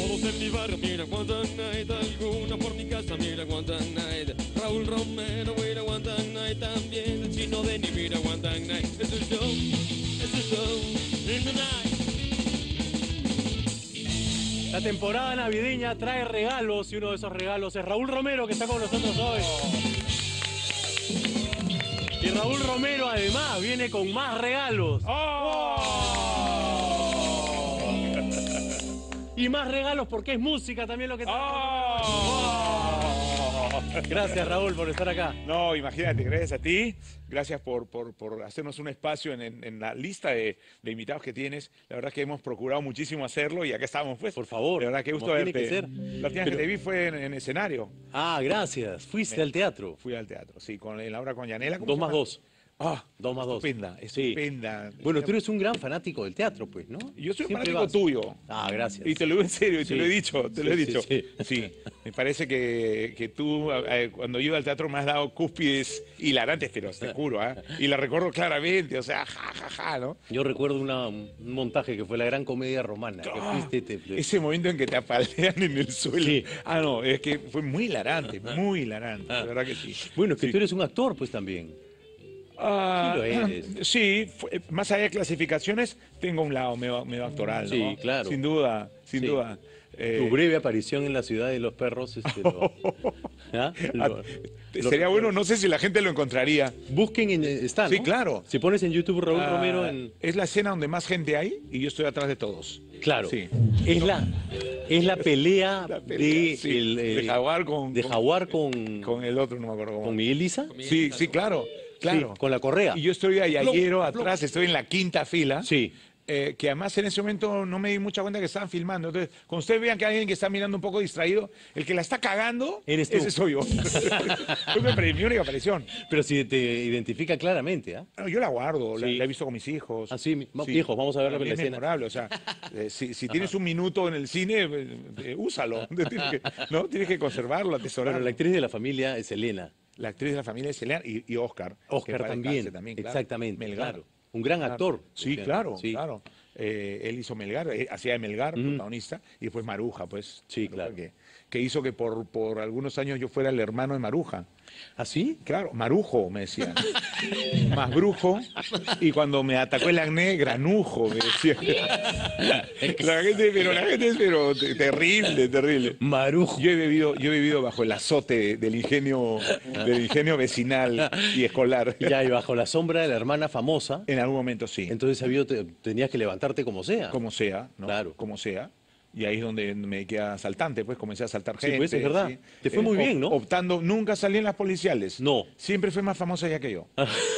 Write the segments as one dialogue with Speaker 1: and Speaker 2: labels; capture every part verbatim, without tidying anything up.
Speaker 1: Todos en mi barrio miran Guantán Night, algunos por mi casa miran Guantán Night. Raúl Romero mira Guantán Night, también el Chino Denny mira Guantán Night. Es un show, es un show, in the night.
Speaker 2: La temporada navideña trae regalos y uno de esos regalos es Raúl Romero, que está con nosotros hoy. Y Raúl Romero además viene con más regalos.
Speaker 3: ¡Oh!
Speaker 2: Y más regalos porque es música también lo que trae.
Speaker 3: ¡Oh!
Speaker 2: Gracias, Raúl, por estar acá.
Speaker 3: No, imagínate, gracias a ti. Gracias por, por, por hacernos un espacio en, en, en la lista de, de invitados que tienes. La verdad es que hemos procurado muchísimo hacerlo y acá estamos, pues.
Speaker 2: Por favor.
Speaker 3: La verdad que gusto
Speaker 2: como tiene
Speaker 3: verte.
Speaker 2: que ser.
Speaker 3: La última vez
Speaker 2: Pero-
Speaker 3: que te vi fue en, en escenario.
Speaker 2: Ah, gracias. Fuiste
Speaker 3: Me-
Speaker 2: al teatro.
Speaker 3: Fui al teatro, sí, con en la obra con Yanela. ¿cómo
Speaker 2: Dos
Speaker 3: se
Speaker 2: más
Speaker 3: llama?
Speaker 2: dos.
Speaker 3: Ah,
Speaker 2: Dos más dos.
Speaker 3: estupenda,
Speaker 2: Sí.
Speaker 3: estupenda.
Speaker 2: Bueno, tú eres un gran fanático del teatro, pues, ¿no?
Speaker 3: Yo soy un
Speaker 2: Siempre
Speaker 3: fanático
Speaker 2: vas.
Speaker 3: tuyo.
Speaker 2: Ah, gracias.
Speaker 3: Y te lo digo en serio, y
Speaker 2: Sí.
Speaker 3: te lo he dicho, te lo he
Speaker 2: Sí,
Speaker 3: dicho.
Speaker 2: sí,
Speaker 3: Sí, me parece que, que tú, eh, cuando iba al teatro, me has dado cúspides hilarantes, pero te juro, ¿ah? Y la recuerdo claramente, o sea, ja, ja, ja, ¿no?
Speaker 2: Yo recuerdo una- un montaje que fue la gran comedia romana. Que
Speaker 3: Ah,
Speaker 2: fuiste, te- te-
Speaker 3: ese momento en que te apalean en el suelo.
Speaker 2: Sí.
Speaker 3: Ah, no, es que fue muy hilarante, muy hilarante, de verdad que sí.
Speaker 2: Bueno, es que
Speaker 3: Sí.
Speaker 2: tú eres un actor, pues, también.
Speaker 3: Ah,
Speaker 2: Sí lo eres.
Speaker 3: sí, fue- más allá de clasificaciones, tengo un lado medio, medio actoral, ¿no?
Speaker 2: Sí, claro.
Speaker 3: Sin duda, sin
Speaker 2: Sí.
Speaker 3: duda. Eh,
Speaker 2: Tu breve aparición en la ciudad de los perros, este, lo- ¿Ah? Lo- lo-
Speaker 3: sería bueno, no sé si la gente lo encontraría.
Speaker 2: Busquen en... Está,
Speaker 3: Sí,
Speaker 2: ¿no?
Speaker 3: claro.
Speaker 2: Si pones en YouTube Raúl
Speaker 3: Ah,
Speaker 2: Romero en...
Speaker 3: Es la escena donde más gente hay y yo estoy atrás de todos.
Speaker 2: Claro.
Speaker 3: Sí.
Speaker 2: Es, la, es la pelea,
Speaker 3: La pelea,
Speaker 2: de,
Speaker 3: sí,
Speaker 2: el,
Speaker 3: de
Speaker 2: eh,
Speaker 3: Jaguar con,
Speaker 2: de
Speaker 3: con-
Speaker 2: Jaguar con,
Speaker 3: con el otro, no me acuerdo cómo.
Speaker 2: con Miguel Lisa.
Speaker 3: Sí, sí, claro, claro.
Speaker 2: Sí, con la correa.
Speaker 3: Y yo estoy ahí ayer atrás, estoy en la quinta fila.
Speaker 2: Sí.
Speaker 3: eh, que además en ese momento no me di mucha cuenta que estaban filmando. Entonces, cuando ustedes vean que hay alguien que está mirando un poco distraído, el que la está cagando,
Speaker 2: Eres tú.
Speaker 3: ese soy yo. Fue mi, pre- mi única aparición.
Speaker 2: Pero si te identifica claramente, ¿ah?
Speaker 3: Bueno, yo la guardo, la,
Speaker 2: Sí.
Speaker 3: la he visto con mis hijos.
Speaker 2: Ah, sí, mi- hijos, vamos a ver la
Speaker 3: Para mí es
Speaker 2: escena.
Speaker 3: memorable, o sea, eh, si, si tienes un minuto en el cine, eh, eh, úsalo. Tienes que, ¿no? Tienes que conservarlo, atesorarlo.
Speaker 2: Bueno, la actriz de la familia es Elena.
Speaker 3: La actriz de la familia es Elena y, y Oscar. que
Speaker 2: Oscar
Speaker 3: para
Speaker 2: también.
Speaker 3: descanse claro.
Speaker 2: Exactamente.
Speaker 3: Melgar.
Speaker 2: Claro. Un gran
Speaker 3: Claro.
Speaker 2: actor.
Speaker 3: Sí,
Speaker 2: Decían.
Speaker 3: claro,
Speaker 2: Sí.
Speaker 3: claro. Eh, él hizo Melgar, eh, hacía de Melgar,
Speaker 2: Ujú.
Speaker 3: protagonista, y después Maruja, pues.
Speaker 2: Sí,
Speaker 3: Maruja,
Speaker 2: claro.
Speaker 3: Que, que hizo que por, por algunos años yo fuera el hermano de Maruja.
Speaker 2: ¿Ah, sí?
Speaker 3: Claro, Marujo, me decían. Más brujo. Y cuando me atacó el acné, granujo, me decían. La gente, pero la gente es pero, te- terrible, terrible.
Speaker 2: Marujo.
Speaker 3: Yo he vivido, yo he vivido bajo el azote del ingenio, del ingenio vecinal y escolar.
Speaker 2: Ya, y bajo la sombra de la hermana famosa,
Speaker 3: En algún momento sí.
Speaker 2: entonces había- te- tenías que levantarte como sea.
Speaker 3: Como sea, ¿no?
Speaker 2: Claro.
Speaker 3: Como sea. Y ahí es donde me quedé asaltante, pues comencé a asaltar
Speaker 2: Sí,
Speaker 3: gente.
Speaker 2: pues, es verdad. Te fue muy
Speaker 3: op-
Speaker 2: bien, ¿no?
Speaker 3: Optando, nunca salí en las policiales.
Speaker 2: No.
Speaker 3: Siempre fue más famosa ella que yo.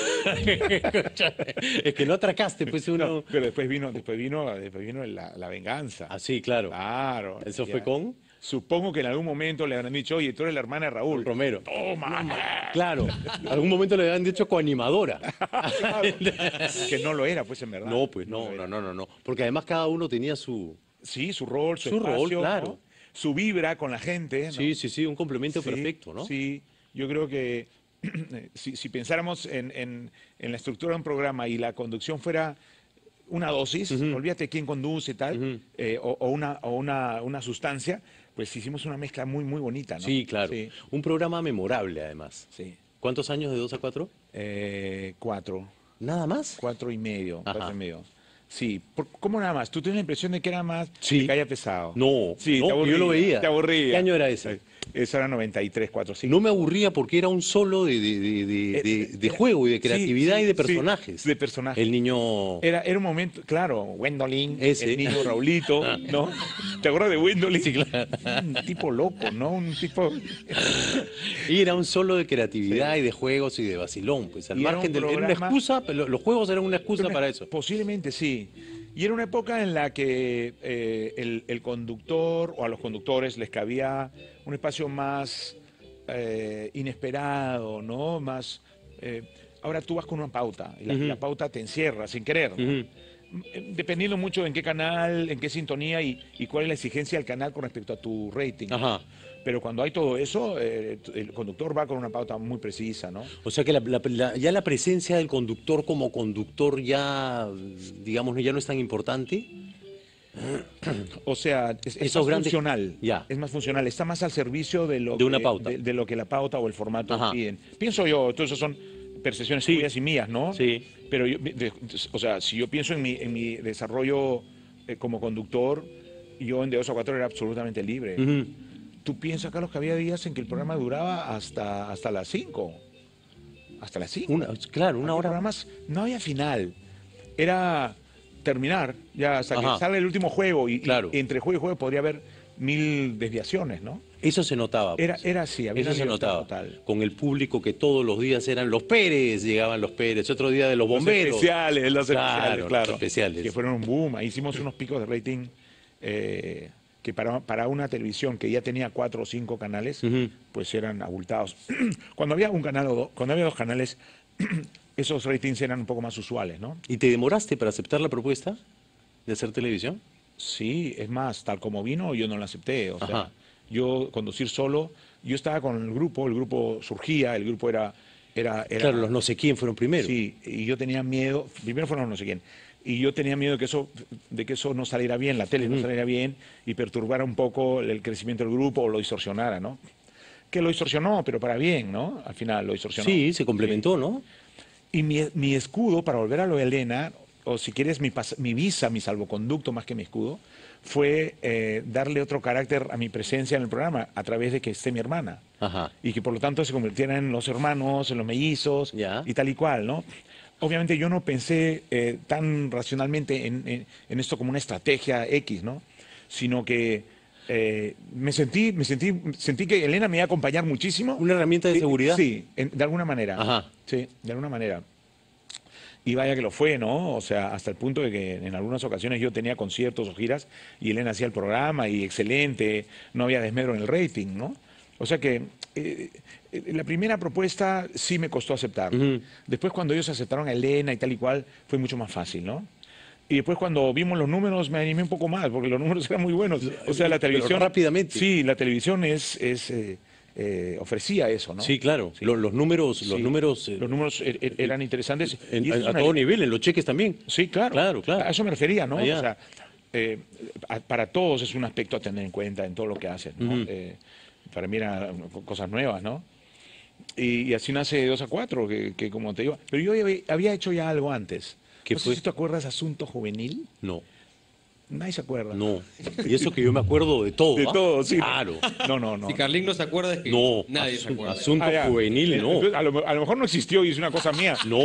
Speaker 2: Es que no atracaste, pues uno...
Speaker 3: No, pero después vino, después vino, después vino la, la venganza.
Speaker 2: Ah, sí, claro.
Speaker 3: Claro.
Speaker 2: ¿Eso
Speaker 3: ya.
Speaker 2: fue con?
Speaker 3: Supongo que en algún momento le habrán dicho, oye, tú eres la hermana de Raúl.
Speaker 2: Romero.
Speaker 3: Toma.
Speaker 2: Claro. Algún momento le habían dicho coanimadora.
Speaker 3: Que no lo era, pues en verdad.
Speaker 2: No, pues no,
Speaker 3: lo
Speaker 2: no,
Speaker 3: era.
Speaker 2: no, no, no. Porque además cada uno tenía su...
Speaker 3: Sí, su rol, su,
Speaker 2: Su rol,
Speaker 3: espacio,
Speaker 2: claro.
Speaker 3: ¿no? Su vibra con la gente. ¿no?
Speaker 2: Sí, sí, sí, un complemento
Speaker 3: Sí,
Speaker 2: perfecto, ¿no?
Speaker 3: Sí, yo creo que si, si pensáramos en, en- en la estructura de un programa y la conducción fuera una dosis,
Speaker 2: Ujú.
Speaker 3: olvídate quién conduce y tal,
Speaker 2: Ujú.
Speaker 3: eh, o, o una, o una, una sustancia, pues hicimos una mezcla muy, muy bonita, ¿no?
Speaker 2: Sí, claro.
Speaker 3: Sí,
Speaker 2: Un programa memorable, además.
Speaker 3: sí.
Speaker 2: ¿Cuántos años de dos a cuatro?
Speaker 3: Eh, cuatro,
Speaker 2: ¿Nada más?
Speaker 3: cuatro y medio,
Speaker 2: Ajá.
Speaker 3: cuatro y medio. Sí, por- ¿cómo nada más? ¿Tú tienes la impresión de que era más
Speaker 2: Sí.
Speaker 3: que caía pesado?
Speaker 2: No,
Speaker 3: Sí,
Speaker 2: no,
Speaker 3: te aburría,
Speaker 2: yo lo veía.
Speaker 3: Te aburría.
Speaker 2: ¿Qué año era ese?
Speaker 3: Eso era noventa y tres, cuatro, cinco.
Speaker 2: No me aburría porque era un solo de, de, de, de- de- de
Speaker 3: Era-
Speaker 2: juego y de
Speaker 3: sí,
Speaker 2: creatividad
Speaker 3: sí,
Speaker 2: y de
Speaker 3: sí,
Speaker 2: personajes.
Speaker 3: de personajes.
Speaker 2: El niño...
Speaker 3: Era, era un momento, claro, Gwendolyn,
Speaker 2: Ese.
Speaker 3: el niño Raulito, ¿no? ¿Te acuerdas de Gwendolyn?
Speaker 2: Sí, claro.
Speaker 3: Un tipo loco, ¿no? Un tipo...
Speaker 2: Y era un solo de creatividad y de juegos y de vacilón. Pues al
Speaker 3: Y era
Speaker 2: margen
Speaker 3: un
Speaker 2: de... Era una
Speaker 3: programa-
Speaker 2: excusa, pero los juegos eran una excusa para eso.
Speaker 3: Posiblemente sí. Y era una época en la que eh, el, el conductor o a los conductores les cabía un espacio más eh, inesperado, ¿no? Más... eh, ahora tú vas con una pauta y la,
Speaker 2: Ujú.
Speaker 3: la pauta te encierra sin querer, ¿no?
Speaker 2: Ujú.
Speaker 3: Eh, Dependiendo mucho en qué canal, en qué sintonía y, y cuál es la exigencia del canal con respecto a tu rating.
Speaker 2: Ajá.
Speaker 3: Pero cuando hay todo eso, eh, el conductor va con una pauta muy precisa, ¿no?
Speaker 2: O sea que la- la- la- ya la presencia del conductor como conductor ya, digamos, ya no es tan importante.
Speaker 3: O sea, es, es
Speaker 4: Esos
Speaker 3: más
Speaker 4: grandes-
Speaker 3: funcional.
Speaker 4: Ya.
Speaker 3: Es más funcional. Está más al servicio de lo,
Speaker 4: De una
Speaker 3: que,
Speaker 4: pauta.
Speaker 3: De, de lo que la pauta o el formato
Speaker 4: Ajá.
Speaker 3: piden. Pienso yo, todo eso son percepciones
Speaker 4: Sí.
Speaker 3: tuyas y mías, ¿no?
Speaker 4: Sí.
Speaker 3: Pero, yo, de- o sea, si yo pienso en mi, en mi desarrollo eh, como conductor, yo en De dos a cuatro era absolutamente libre.
Speaker 4: Ujú.
Speaker 3: Tú piensas, Carlos, que había días en que el programa duraba hasta, hasta las cinco. Hasta las cinco.
Speaker 4: Una- claro, una
Speaker 3: Había
Speaker 4: hora.
Speaker 3: programas, no había final. Era terminar, ya hasta
Speaker 4: Ajá.
Speaker 3: que salga el último juego. Y,
Speaker 4: Claro.
Speaker 3: y entre juego y juego podría haber mil desviaciones, ¿no?
Speaker 4: Eso se notaba. pues.
Speaker 3: Era, era así, había
Speaker 4: Eso
Speaker 3: una
Speaker 4: se
Speaker 3: libertad
Speaker 4: notaba.
Speaker 3: total.
Speaker 4: Con el público que todos los días eran los Pérez, llegaban los Pérez, otro día de los
Speaker 3: Los
Speaker 4: bomberos.
Speaker 3: especiales, los
Speaker 4: Claro,
Speaker 3: especiales,
Speaker 4: los
Speaker 3: claro.
Speaker 4: especiales.
Speaker 3: Que fueron un boom. Ahí hicimos unos picos de rating eh, que para, para una televisión que ya tenía cuatro o cinco canales,
Speaker 4: Ujú.
Speaker 3: pues eran abultados. Cuando había un canal o dos, cuando había dos canales, esos ratings eran un poco más usuales, ¿no?
Speaker 4: ¿Y te demoraste para aceptar la propuesta de hacer televisión?
Speaker 3: Sí, es más, tal como vino, yo no lo acepté. O sea,
Speaker 4: Ajá.
Speaker 3: yo conducir solo, yo estaba con el grupo, el grupo surgía, el grupo era... era, era
Speaker 4: Claro, los no sé quién fueron primero.
Speaker 3: Sí, y yo tenía miedo, primero fueron no sé quién, y yo tenía miedo de que eso, de que eso no saliera bien, la tele no
Speaker 4: Ujú.
Speaker 3: saliera bien y perturbara un poco el crecimiento del grupo o lo distorsionara, ¿no? Que lo distorsionó, pero para bien, ¿no? Al final lo distorsionó.
Speaker 4: Sí, se complementó, ¿no?
Speaker 3: Y mi, mi escudo, para volver a lo de Elena, o si quieres mi, pas- mi visa, mi salvoconducto más que mi escudo, fue eh, darle otro carácter a mi presencia en el programa a través de que esté mi hermana.
Speaker 4: Ajá.
Speaker 3: Y que por lo tanto se convirtieran en los hermanos, en los mellizos
Speaker 4: Ya.
Speaker 3: y tal y cual, ¿no? Obviamente yo no pensé eh, tan racionalmente en, en- en esto como una estrategia X, ¿no? Sino que eh, me sentí, me sentí, sentí que Elena me iba a acompañar muchísimo.
Speaker 4: Una herramienta de
Speaker 3: Eh,
Speaker 4: seguridad.
Speaker 3: Sí, en- de alguna manera.
Speaker 4: Ajá.
Speaker 3: Sí, de alguna manera. Y vaya que lo fue, ¿no? O sea, hasta el punto de que en algunas ocasiones yo tenía conciertos o giras y Elena hacía el programa y excelente, no había desmedro en el rating, ¿no? O sea que eh, eh, la primera propuesta sí me costó aceptar.
Speaker 4: Ujú.
Speaker 3: Después cuando ellos aceptaron a Elena y tal y cual, fue mucho más fácil, ¿no? Y después cuando vimos los números me animé un poco más, porque los números eran muy buenos. O sea, la
Speaker 4: Pero
Speaker 3: televisión...
Speaker 4: rápidamente.
Speaker 3: Sí, la televisión es, es, eh, eh, ofrecía eso, ¿no?
Speaker 4: Sí, claro.
Speaker 3: Sí.
Speaker 4: Lo- Los, números, los
Speaker 3: Sí.
Speaker 4: números, eh,
Speaker 3: Los números er- er- eran interesantes.
Speaker 4: en-
Speaker 3: y eso
Speaker 4: a,
Speaker 3: es
Speaker 4: a
Speaker 3: una-
Speaker 4: todo nivel, en los cheques también.
Speaker 3: Sí, claro.
Speaker 4: Claro, claro.
Speaker 3: A eso me refería, ¿no?
Speaker 4: Allá.
Speaker 3: O sea, eh, a- para todos es un aspecto a tener en cuenta en todo lo que hacen, ¿no?
Speaker 4: Ujú.
Speaker 3: Eh, para mí eran co- cosas nuevas, ¿no? Y, y así nace dos a cuatro, que, que como te digo. Pero yo había, había hecho ya algo antes.
Speaker 4: ¿Qué
Speaker 3: no
Speaker 4: fue?
Speaker 3: sé si te acuerdas Asunto Juvenil.
Speaker 4: No,
Speaker 3: Nadie se acuerda.
Speaker 4: no. Y eso que yo me acuerdo de todo.
Speaker 3: De
Speaker 4: ¿ah?
Speaker 3: todo, sí.
Speaker 4: Claro.
Speaker 3: No, no, no.
Speaker 1: Si Carlín no se acuerda es que
Speaker 4: No,
Speaker 1: nadie se
Speaker 4: asun-
Speaker 1: acuerda.
Speaker 4: asunto
Speaker 3: Ah, ya.
Speaker 4: juvenil, no.
Speaker 3: Entonces, a, lo, a lo mejor no existió y es una cosa mía.
Speaker 4: No.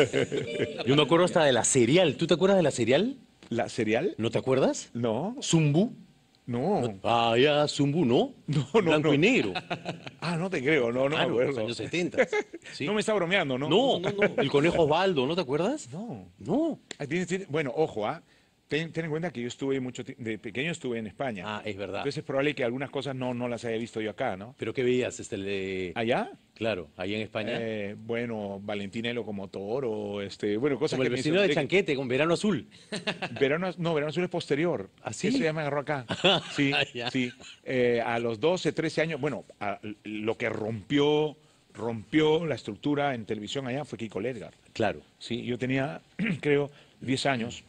Speaker 4: Yo me acuerdo hasta de la serial. ¿Tú te acuerdas de la serial?
Speaker 3: ¿La serial?
Speaker 4: ¿No te acuerdas?
Speaker 3: No,
Speaker 4: Zumbu.
Speaker 3: no.
Speaker 4: Ah, ya, Zumbu, ¿no?
Speaker 3: No, no,
Speaker 4: Blanco
Speaker 3: no.
Speaker 4: y negro.
Speaker 3: Ah, no te creo, no, no
Speaker 4: Claro,
Speaker 3: me
Speaker 4: los
Speaker 3: acuerdo.
Speaker 4: años setenta. Sí.
Speaker 3: No me está bromeando, ¿no?
Speaker 4: No, el conejo Osvaldo, ¿no te acuerdas?
Speaker 3: No.
Speaker 4: No.
Speaker 3: Ah, tienes- tienes- bueno, ojo, ¿ah? Ten, ten en cuenta que yo estuve mucho ti- de pequeño estuve en España.
Speaker 4: Ah, es verdad.
Speaker 3: Entonces es probable que algunas cosas no, no las haya visto yo acá, ¿no?
Speaker 4: ¿Pero qué veías? Este, el de...
Speaker 3: ¿Allá?
Speaker 4: Claro, ahí en España.
Speaker 3: Eh, bueno, Valentina el Locomotor o este, bueno, cosas
Speaker 4: Como el
Speaker 3: que me
Speaker 4: vecino de
Speaker 3: hizo-
Speaker 4: Chanquete, con Verano Azul.
Speaker 3: Verano, no, Verano Azul es posterior.
Speaker 4: ¿Ah, sí?
Speaker 3: Eso ya me agarró acá. Sí,
Speaker 4: Ah, ya.
Speaker 3: sí. Eh, a los doce, trece años, bueno, a- lo que rompió, rompió la estructura en televisión allá fue Kiko Ledgar.
Speaker 4: Claro.
Speaker 3: Sí, yo tenía, creo, diez años.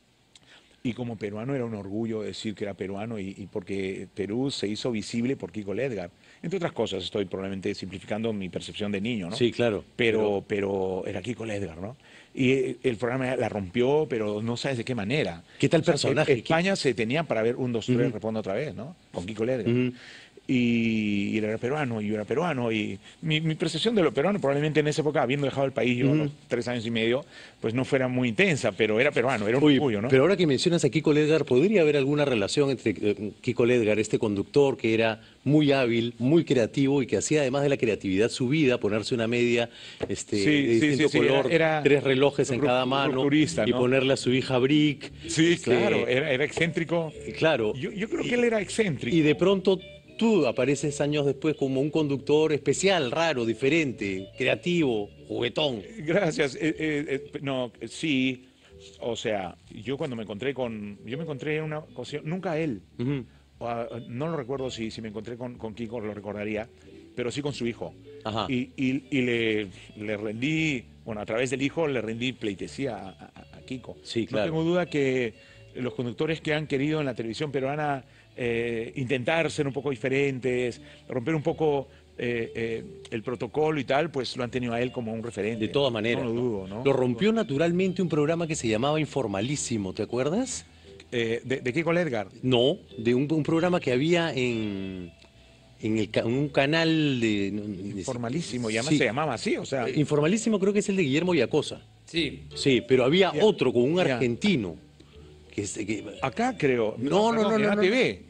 Speaker 3: Y como peruano era un orgullo decir que era peruano y, y porque Perú se hizo visible por Kiko Ledgar. Entre otras cosas, estoy probablemente simplificando mi percepción de niño, ¿no?
Speaker 4: Sí, claro.
Speaker 3: Pero, pero era Kiko Ledgar, ¿no? Y eh, el programa la rompió, pero no sabes de qué manera.
Speaker 4: ¿Qué tal
Speaker 3: O sea,
Speaker 4: personaje?
Speaker 3: en España se tenía para ver un, dos, tres,
Speaker 4: Ujú.
Speaker 3: respondo otra vez, ¿no? Con Kiko Ledgar.
Speaker 4: Ujú.
Speaker 3: Y, y él era peruano, y yo era peruano, y mi, mi percepción de lo peruano probablemente en esa época, habiendo dejado el país yo a
Speaker 4: Ujú.
Speaker 3: los tres años y medio, pues no fuera muy intensa, pero era peruano, era un
Speaker 4: Oye,
Speaker 3: orgullo, ¿no?
Speaker 4: pero ahora que mencionas a Kiko Ledgar, ¿podría haber alguna relación entre eh, Kiko Ledgar, este conductor que era muy hábil, muy creativo y que hacía además de la creatividad su vida, ponerse una media este,
Speaker 3: Sí,
Speaker 4: de
Speaker 3: sí,
Speaker 4: distinto
Speaker 3: sí, sí,
Speaker 4: color,
Speaker 3: era- era
Speaker 4: tres relojes en
Speaker 3: ru-
Speaker 4: cada mano
Speaker 3: rupturista,
Speaker 4: y
Speaker 3: ¿no?
Speaker 4: ponerle a su hija Brick?
Speaker 3: Sí,
Speaker 4: este,
Speaker 3: claro, era, era excéntrico.
Speaker 4: Claro.
Speaker 3: Yo, yo creo que él era excéntrico.
Speaker 4: Y de pronto tú apareces años después como un conductor especial, raro, diferente, creativo, juguetón.
Speaker 3: Gracias. eh, eh, eh, no, sí. O sea, yo cuando me encontré con. Yo me encontré en una ocasión. Nunca a él.
Speaker 4: Ujú.
Speaker 3: O a- no lo recuerdo si, si me encontré con, con Kiko, lo recordaría. Pero sí con su hijo.
Speaker 4: Ajá.
Speaker 3: Y, y- y le, le rendí. Bueno, a través del hijo le rendí pleitesía a, a- a Kiko.
Speaker 4: Sí, claro.
Speaker 3: No tengo duda que los conductores que han querido en la televisión peruana eh, intentar ser un poco diferentes, romper un poco eh, eh, el protocolo y tal, pues lo han tenido a él como un referente.
Speaker 4: De todas maneras.
Speaker 3: No lo
Speaker 4: ¿no?
Speaker 3: dudo, ¿no?
Speaker 4: Lo rompió naturalmente un programa que se llamaba Informalísimo, ¿te acuerdas?
Speaker 3: Eh, de, ¿De Kiko Ledgar?
Speaker 4: No, de un, un programa que había en, en, el, ca- en un canal de... no, de-
Speaker 3: Formalísimo, y además
Speaker 4: Sí.
Speaker 3: se llamaba así, o sea...
Speaker 4: Informalísimo creo que es el de Guillermo Villacosa.
Speaker 1: Sí.
Speaker 4: Sí, pero había
Speaker 3: Ya,
Speaker 4: otro con un
Speaker 3: ya.
Speaker 4: argentino. Que, es- que-
Speaker 3: Acá creo.
Speaker 4: No, no, no,
Speaker 3: en
Speaker 4: no,
Speaker 3: A
Speaker 4: no.
Speaker 3: T V.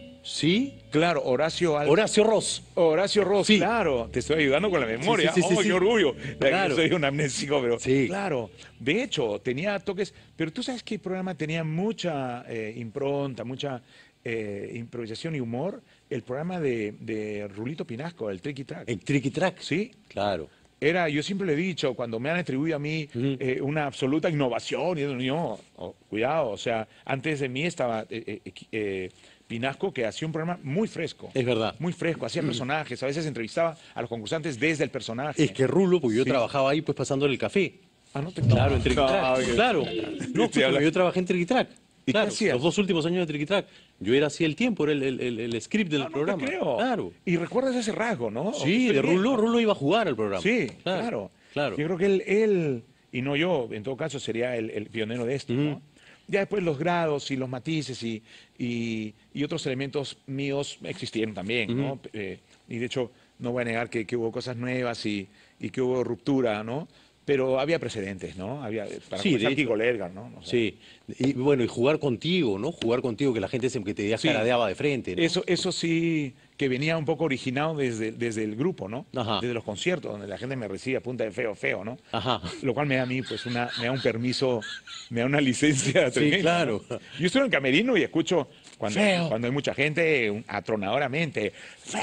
Speaker 4: ¿Sí?
Speaker 3: Claro, Horacio Al-
Speaker 4: Horacio Ross.
Speaker 3: Horacio Ross,
Speaker 4: Sí.
Speaker 3: claro, te estoy ayudando con la memoria.
Speaker 4: Sí, sí, sí,
Speaker 3: ¡Oh,
Speaker 4: sí,
Speaker 3: qué
Speaker 4: sí.
Speaker 3: orgullo!
Speaker 4: Claro.
Speaker 3: Soy un amnésico, pero
Speaker 4: Sí.
Speaker 3: claro. De hecho, tenía toques, pero tú sabes que el programa tenía mucha eh, impronta, mucha eh, improvisación y humor. El programa de, de Rulito Pinasco, el Tricky Track.
Speaker 4: El Tricky Track.
Speaker 3: Sí.
Speaker 4: Claro.
Speaker 3: Era, yo siempre le he dicho, cuando me han atribuido a mí
Speaker 4: Ujú.
Speaker 3: eh, una absoluta innovación, y yo, no, oh, cuidado, o sea, antes de mí estaba eh, eh, eh, Pinasco, que hacía un programa muy fresco.
Speaker 4: Es verdad.
Speaker 3: Muy fresco, hacía personajes, a veces entrevistaba a los concursantes desde el personaje.
Speaker 4: Es que Rulo, porque yo
Speaker 3: Sí.
Speaker 4: trabajaba ahí pues pasándole el café.
Speaker 3: Ah, no te
Speaker 4: Claro, en Tricky
Speaker 3: No,
Speaker 4: Track.
Speaker 3: ok.
Speaker 4: Claro. No,
Speaker 3: Sí, habla-
Speaker 4: porque yo trabajé en Tricky Track.
Speaker 3: ¿Y qué
Speaker 4: Claro,
Speaker 3: hacías?
Speaker 4: los dos últimos años de Tricky Track. Yo era así el tiempo, era el, el- el- el script del
Speaker 3: Ah, no te
Speaker 4: programa.
Speaker 3: creo.
Speaker 4: Claro.
Speaker 3: Y recuerdas ese rasgo, ¿no?
Speaker 4: Sí,
Speaker 3: Estoy
Speaker 4: de
Speaker 3: bien,
Speaker 4: Rulo,
Speaker 3: ¿no?
Speaker 4: Rulo iba a jugar al programa.
Speaker 3: Sí, claro.
Speaker 4: Claro.
Speaker 3: Yo creo que él, él, y no yo, en todo caso, sería el, el pionero de esto, ¿no?
Speaker 4: Ujú.
Speaker 3: Ya después los grados y los matices y, y, y otros elementos míos existieron también, ¿no?
Speaker 4: Ujú.
Speaker 3: Eh, y de hecho, no voy a negar que, que hubo cosas nuevas y, y que hubo ruptura, ¿no? Pero había precedentes, ¿no? Había, para
Speaker 4: Sí, de
Speaker 3: comenzar,
Speaker 4: hecho.
Speaker 3: Kiko Ledgar, ¿no? O sea,
Speaker 4: Sí, y bueno, y jugar contigo, ¿no? Jugar contigo, que la gente se, que te
Speaker 3: Sí.
Speaker 4: jaradeaba de frente, ¿no?
Speaker 3: Eso, eso sí que venía un poco originado desde, desde el grupo, ¿no?
Speaker 4: Ajá.
Speaker 3: Desde los conciertos, donde la gente me recibe a punta de feo, feo, ¿no?
Speaker 4: Ajá.
Speaker 3: Lo cual me da a mí, pues, una, me da un permiso, me da una licencia tremenda,
Speaker 4: claro.
Speaker 3: ¿no? Yo estoy en el camerino y escucho, cuando,
Speaker 4: Feo.
Speaker 3: cuando hay mucha gente, un- atronadoramente,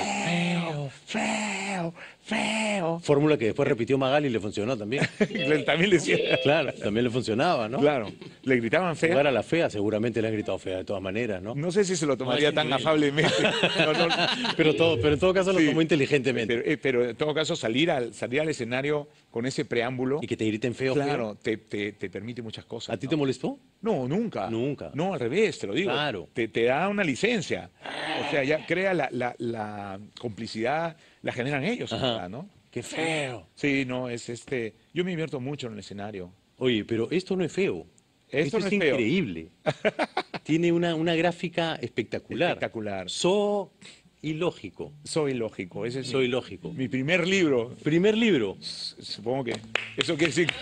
Speaker 3: feo, feo, feo.
Speaker 4: Fórmula que después repitió Magali y le funcionó también.
Speaker 3: Le- También decía,
Speaker 4: Claro, también le funcionaba, ¿no?
Speaker 3: claro, le gritaban fea.
Speaker 4: Jugar a la fea, seguramente le han gritado fea de todas maneras, ¿no?
Speaker 3: No sé si se lo tomaría
Speaker 4: No, es
Speaker 3: tan
Speaker 4: increíble.
Speaker 3: afablemente. No, no,
Speaker 4: Pero, todo, pero en todo caso lo
Speaker 3: Sí.
Speaker 4: tomó inteligentemente.
Speaker 3: Pero, eh, pero en todo caso, salir al, salir al escenario con ese preámbulo,
Speaker 4: Y que te griten feo,
Speaker 3: claro, te, te- te permite muchas
Speaker 4: feo.
Speaker 3: cosas.
Speaker 4: ¿A ti
Speaker 3: ¿no?
Speaker 4: te molestó?
Speaker 3: No, nunca.
Speaker 4: Nunca.
Speaker 3: No, al revés, te lo digo.
Speaker 4: Claro.
Speaker 3: Te, te da una licencia. O sea, ya crea la, la- la complicidad, la generan ellos, en
Speaker 4: Ajá.
Speaker 3: verdad, ¿no?
Speaker 4: ¡Qué feo!
Speaker 3: Sí, no, es este. Yo me divierto mucho en el escenario.
Speaker 4: Oye, pero esto no es feo.
Speaker 3: Esto no
Speaker 4: es
Speaker 3: es feo.
Speaker 4: increíble. Tiene una, una gráfica espectacular.
Speaker 3: Espectacular.
Speaker 4: So ilógico.
Speaker 3: Soy lógico. Ese es mi-
Speaker 4: Soy lógico.
Speaker 3: mi primer libro.
Speaker 4: Primer libro.
Speaker 3: Supongo que. Eso quiere decir.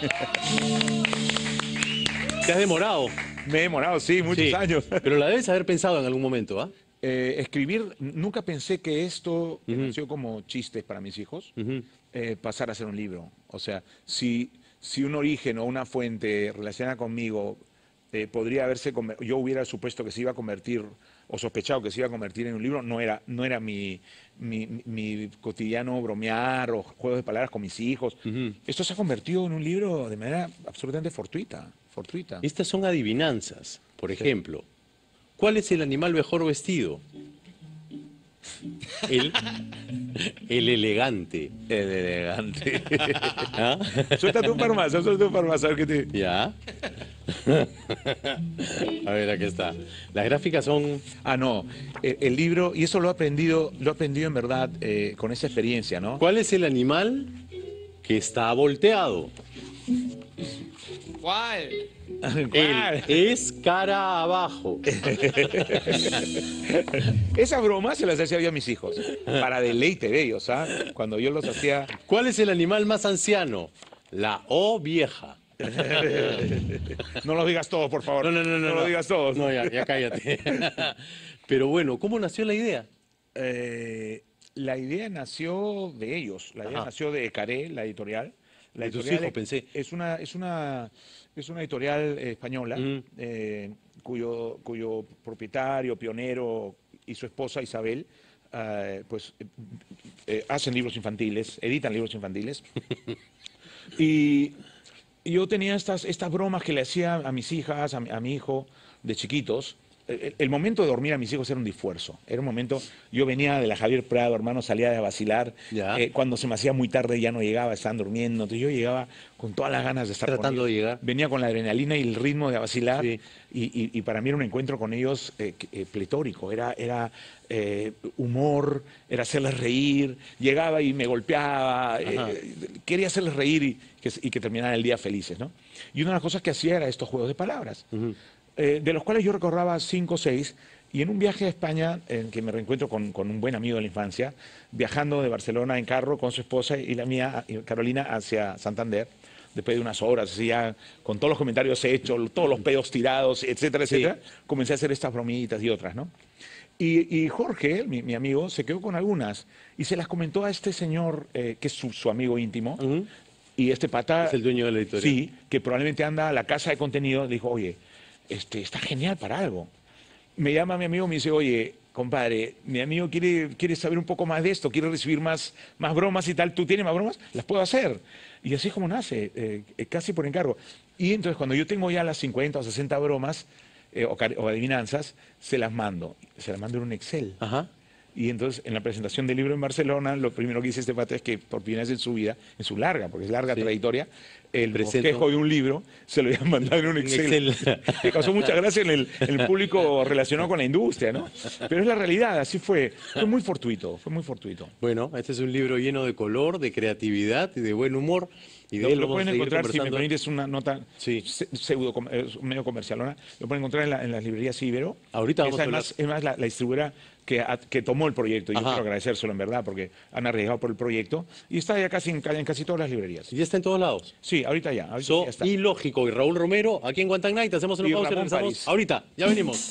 Speaker 4: Te has demorado.
Speaker 3: Me he demorado, sí, muchos
Speaker 4: Sí,
Speaker 3: años.
Speaker 4: Pero la debes haber pensado en algún momento, ¿ah?
Speaker 3: Eh, escribir, nunca pensé que esto, que
Speaker 4: Ujú.
Speaker 3: nació como chistes para mis hijos,
Speaker 4: Ujú.
Speaker 3: eh, pasara a ser un libro. O sea, si, si un origen o una fuente relacionada conmigo eh, podría haberse, conver- yo hubiera supuesto que se iba a convertir, o sospechado que se iba a convertir en un libro, no era, no era mi, mi, mi cotidiano bromear o juegos de palabras con mis hijos.
Speaker 4: Ujú.
Speaker 3: Esto se ha convertido en un libro de manera absolutamente fortuita. fortuita.
Speaker 4: Estas son adivinanzas. Por ejemplo, ¿cuál es el animal mejor vestido? El, el elegante.
Speaker 3: El elegante.
Speaker 4: ¿Ah?
Speaker 3: Suéltate un par más, suéltate un par más, a ver qué te...
Speaker 4: ¿Ya? A ver, aquí está. Las gráficas son...
Speaker 3: Ah, no. El, el libro, y eso lo he aprendido, lo he aprendido en verdad eh, con esa experiencia, ¿no?
Speaker 4: ¿Cuál es el animal que está volteado?
Speaker 1: ¿Cuál?
Speaker 3: ¿Cuál?
Speaker 4: Él es cara abajo.
Speaker 3: Esa broma se las hacía yo a mis hijos, para deleite de ellos, ¿ah? Cuando yo los hacía...
Speaker 4: ¿Cuál es el animal más anciano? La O vieja.
Speaker 3: No lo digas todo, por favor.
Speaker 4: No, no, no, no.
Speaker 3: No lo digas todo.
Speaker 4: No, ya, ya cállate. Pero bueno, ¿cómo nació la idea?
Speaker 3: Eh, la idea nació de ellos, la idea
Speaker 4: Ajá.
Speaker 3: nació de Ecaré, la editorial. La
Speaker 4: De tus
Speaker 3: editorial
Speaker 4: hijos, pensé.
Speaker 3: Es una, es una, es una editorial eh, española
Speaker 4: Ujú.
Speaker 3: eh, cuyo, cuyo propietario, pionero y su esposa Isabel, eh, pues eh, eh, hacen libros infantiles, editan libros infantiles. y, y yo tenía estas, estas bromas que le hacía a mis hijas, a mi, a mi hijo, de chiquitos, el, el momento de dormir a mis hijos era un esfuerzo. Era un momento, yo venía de la Javier Prado, hermano, salía de vacilar. Eh, cuando se me hacía muy tarde ya no llegaba, estaban durmiendo. Entonces yo llegaba con todas las ganas de estar
Speaker 4: tratando
Speaker 3: con ellos.
Speaker 4: de llegar.
Speaker 3: Venía con la adrenalina y el ritmo de vacilar.
Speaker 4: Sí.
Speaker 3: Y, y, y para mí era un encuentro con ellos eh, eh, pletórico. Era, era eh, humor, era hacerles reír. Llegaba y me golpeaba. Eh, quería hacerles reír y que, y que terminaran el día felices, ¿no? Y una de las cosas que hacía era estos juegos de palabras. Uh-huh. Eh, de los cuales yo recordaba cinco o seis, y en un viaje a España, en que me reencuentro con, con un buen amigo de la infancia, viajando de Barcelona en carro con su esposa y la mía, Carolina, hacia Santander, después de unas horas, así ya, con todos los comentarios hechos, todos los pedos tirados, etcétera, etcétera, sí. Comencé a hacer estas bromitas y otras, ¿no? Y, y Jorge, mi, mi amigo, se quedó con algunas y se las comentó a este señor, eh, que es su, su amigo íntimo, uh-huh. Y este pata...
Speaker 4: Es el dueño de la editorial.
Speaker 3: Sí, que probablemente anda a la casa de contenido, dijo, oye, este, está genial para algo. Me llama mi amigo y me dice, oye, compadre, mi amigo quiere, quiere saber un poco más de esto, quiere recibir más, más bromas y tal. ¿Tú tienes más bromas? Las puedo hacer. Y así es como nace, eh, casi por encargo. Y entonces cuando yo tengo ya las cincuenta o sesenta bromas eh, o, o adivinanzas, se las mando. Se las mando en un Excel. Ajá. Y entonces, en la presentación del libro en Barcelona, lo primero que dice este pata es que por primera vez en su vida, en su larga, porque es larga sí. trayectoria, el bosquejo de un libro se lo habían mandado en un Excel. Excel. Que causó mucha gracia en el, en el público relacionado con la industria, ¿no? Pero es la realidad, así fue. Fue muy fortuito, fue muy fortuito.
Speaker 4: Bueno, este es un libro lleno de color, de creatividad y de buen humor. Y de
Speaker 3: lo,
Speaker 4: él
Speaker 3: lo pueden encontrar, si me permites
Speaker 4: una
Speaker 3: una nota sí. pseudo, un medio comercial, ¿no? Lo pueden encontrar en, la, en las librerías Ibero.
Speaker 4: Ahorita vamos
Speaker 3: Esa
Speaker 4: a hablar.
Speaker 3: Es más, es más la, la distribuidora que, que tomó el proyecto. Y yo quiero agradecérselo, en verdad, porque han arriesgado por el proyecto. Y está ya casi en, en casi todas las librerías.
Speaker 4: ¿Y ya está en todos lados?
Speaker 3: Sí, ahorita ya. Ahorita
Speaker 4: So,
Speaker 3: ya está.
Speaker 4: Y Lógico y Raúl Romero, aquí en Guantán Night, hacemos una pausa y regresamos. París. Ahorita, ya venimos.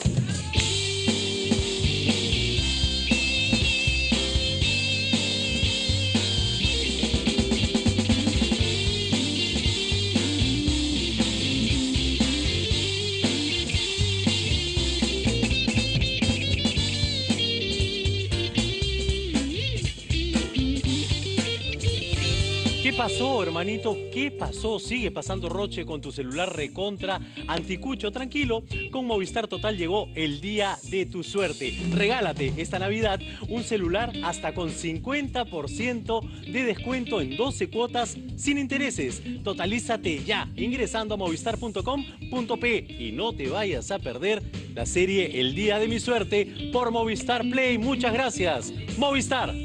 Speaker 4: ¿Qué pasó, hermanito? ¿Qué pasó? Sigue pasando Roche con tu celular recontra anticucho. Tranquilo, con Movistar Total llegó el día de tu suerte. Regálate esta Navidad un celular hasta con cincuenta por ciento de descuento en doce cuotas sin intereses. Totalízate ya ingresando a movistar punto com punto pe y no te vayas a perder la serie El Día de mi Suerte por Movistar Play. Muchas gracias. Movistar.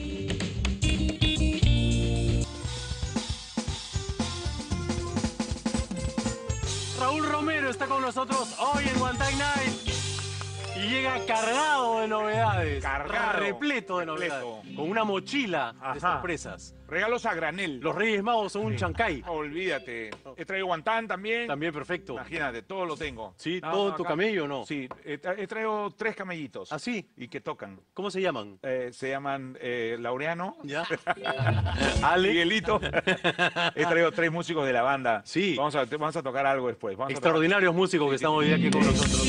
Speaker 4: Raúl Romero está con nosotros hoy en Guantán Night y llega cargado de novedades,
Speaker 3: cargado,
Speaker 4: repleto de novedades, repleto. Con una mochila Ajá. de sorpresas.
Speaker 3: Regalos a granel.
Speaker 4: Los Reyes Magos son un chancay.
Speaker 3: Olvídate. He traído guantán también.
Speaker 4: También perfecto.
Speaker 3: Imagínate, todo lo tengo.
Speaker 4: Sí, no, todo no, tu acá, camello, ¿no?
Speaker 3: Sí, he, tra he traído tres camellitos.
Speaker 4: ¿Ah, sí?
Speaker 3: Y que tocan.
Speaker 4: ¿Cómo se llaman?
Speaker 3: Eh, se llaman eh, Laureano.
Speaker 4: Ya.
Speaker 3: Ale. Miguelito. He traído tres músicos de la banda.
Speaker 4: Sí.
Speaker 3: Vamos a, vamos a tocar algo después. Vamos
Speaker 4: Extraordinarios músicos sí, que sí, están hoy día aquí con nosotros.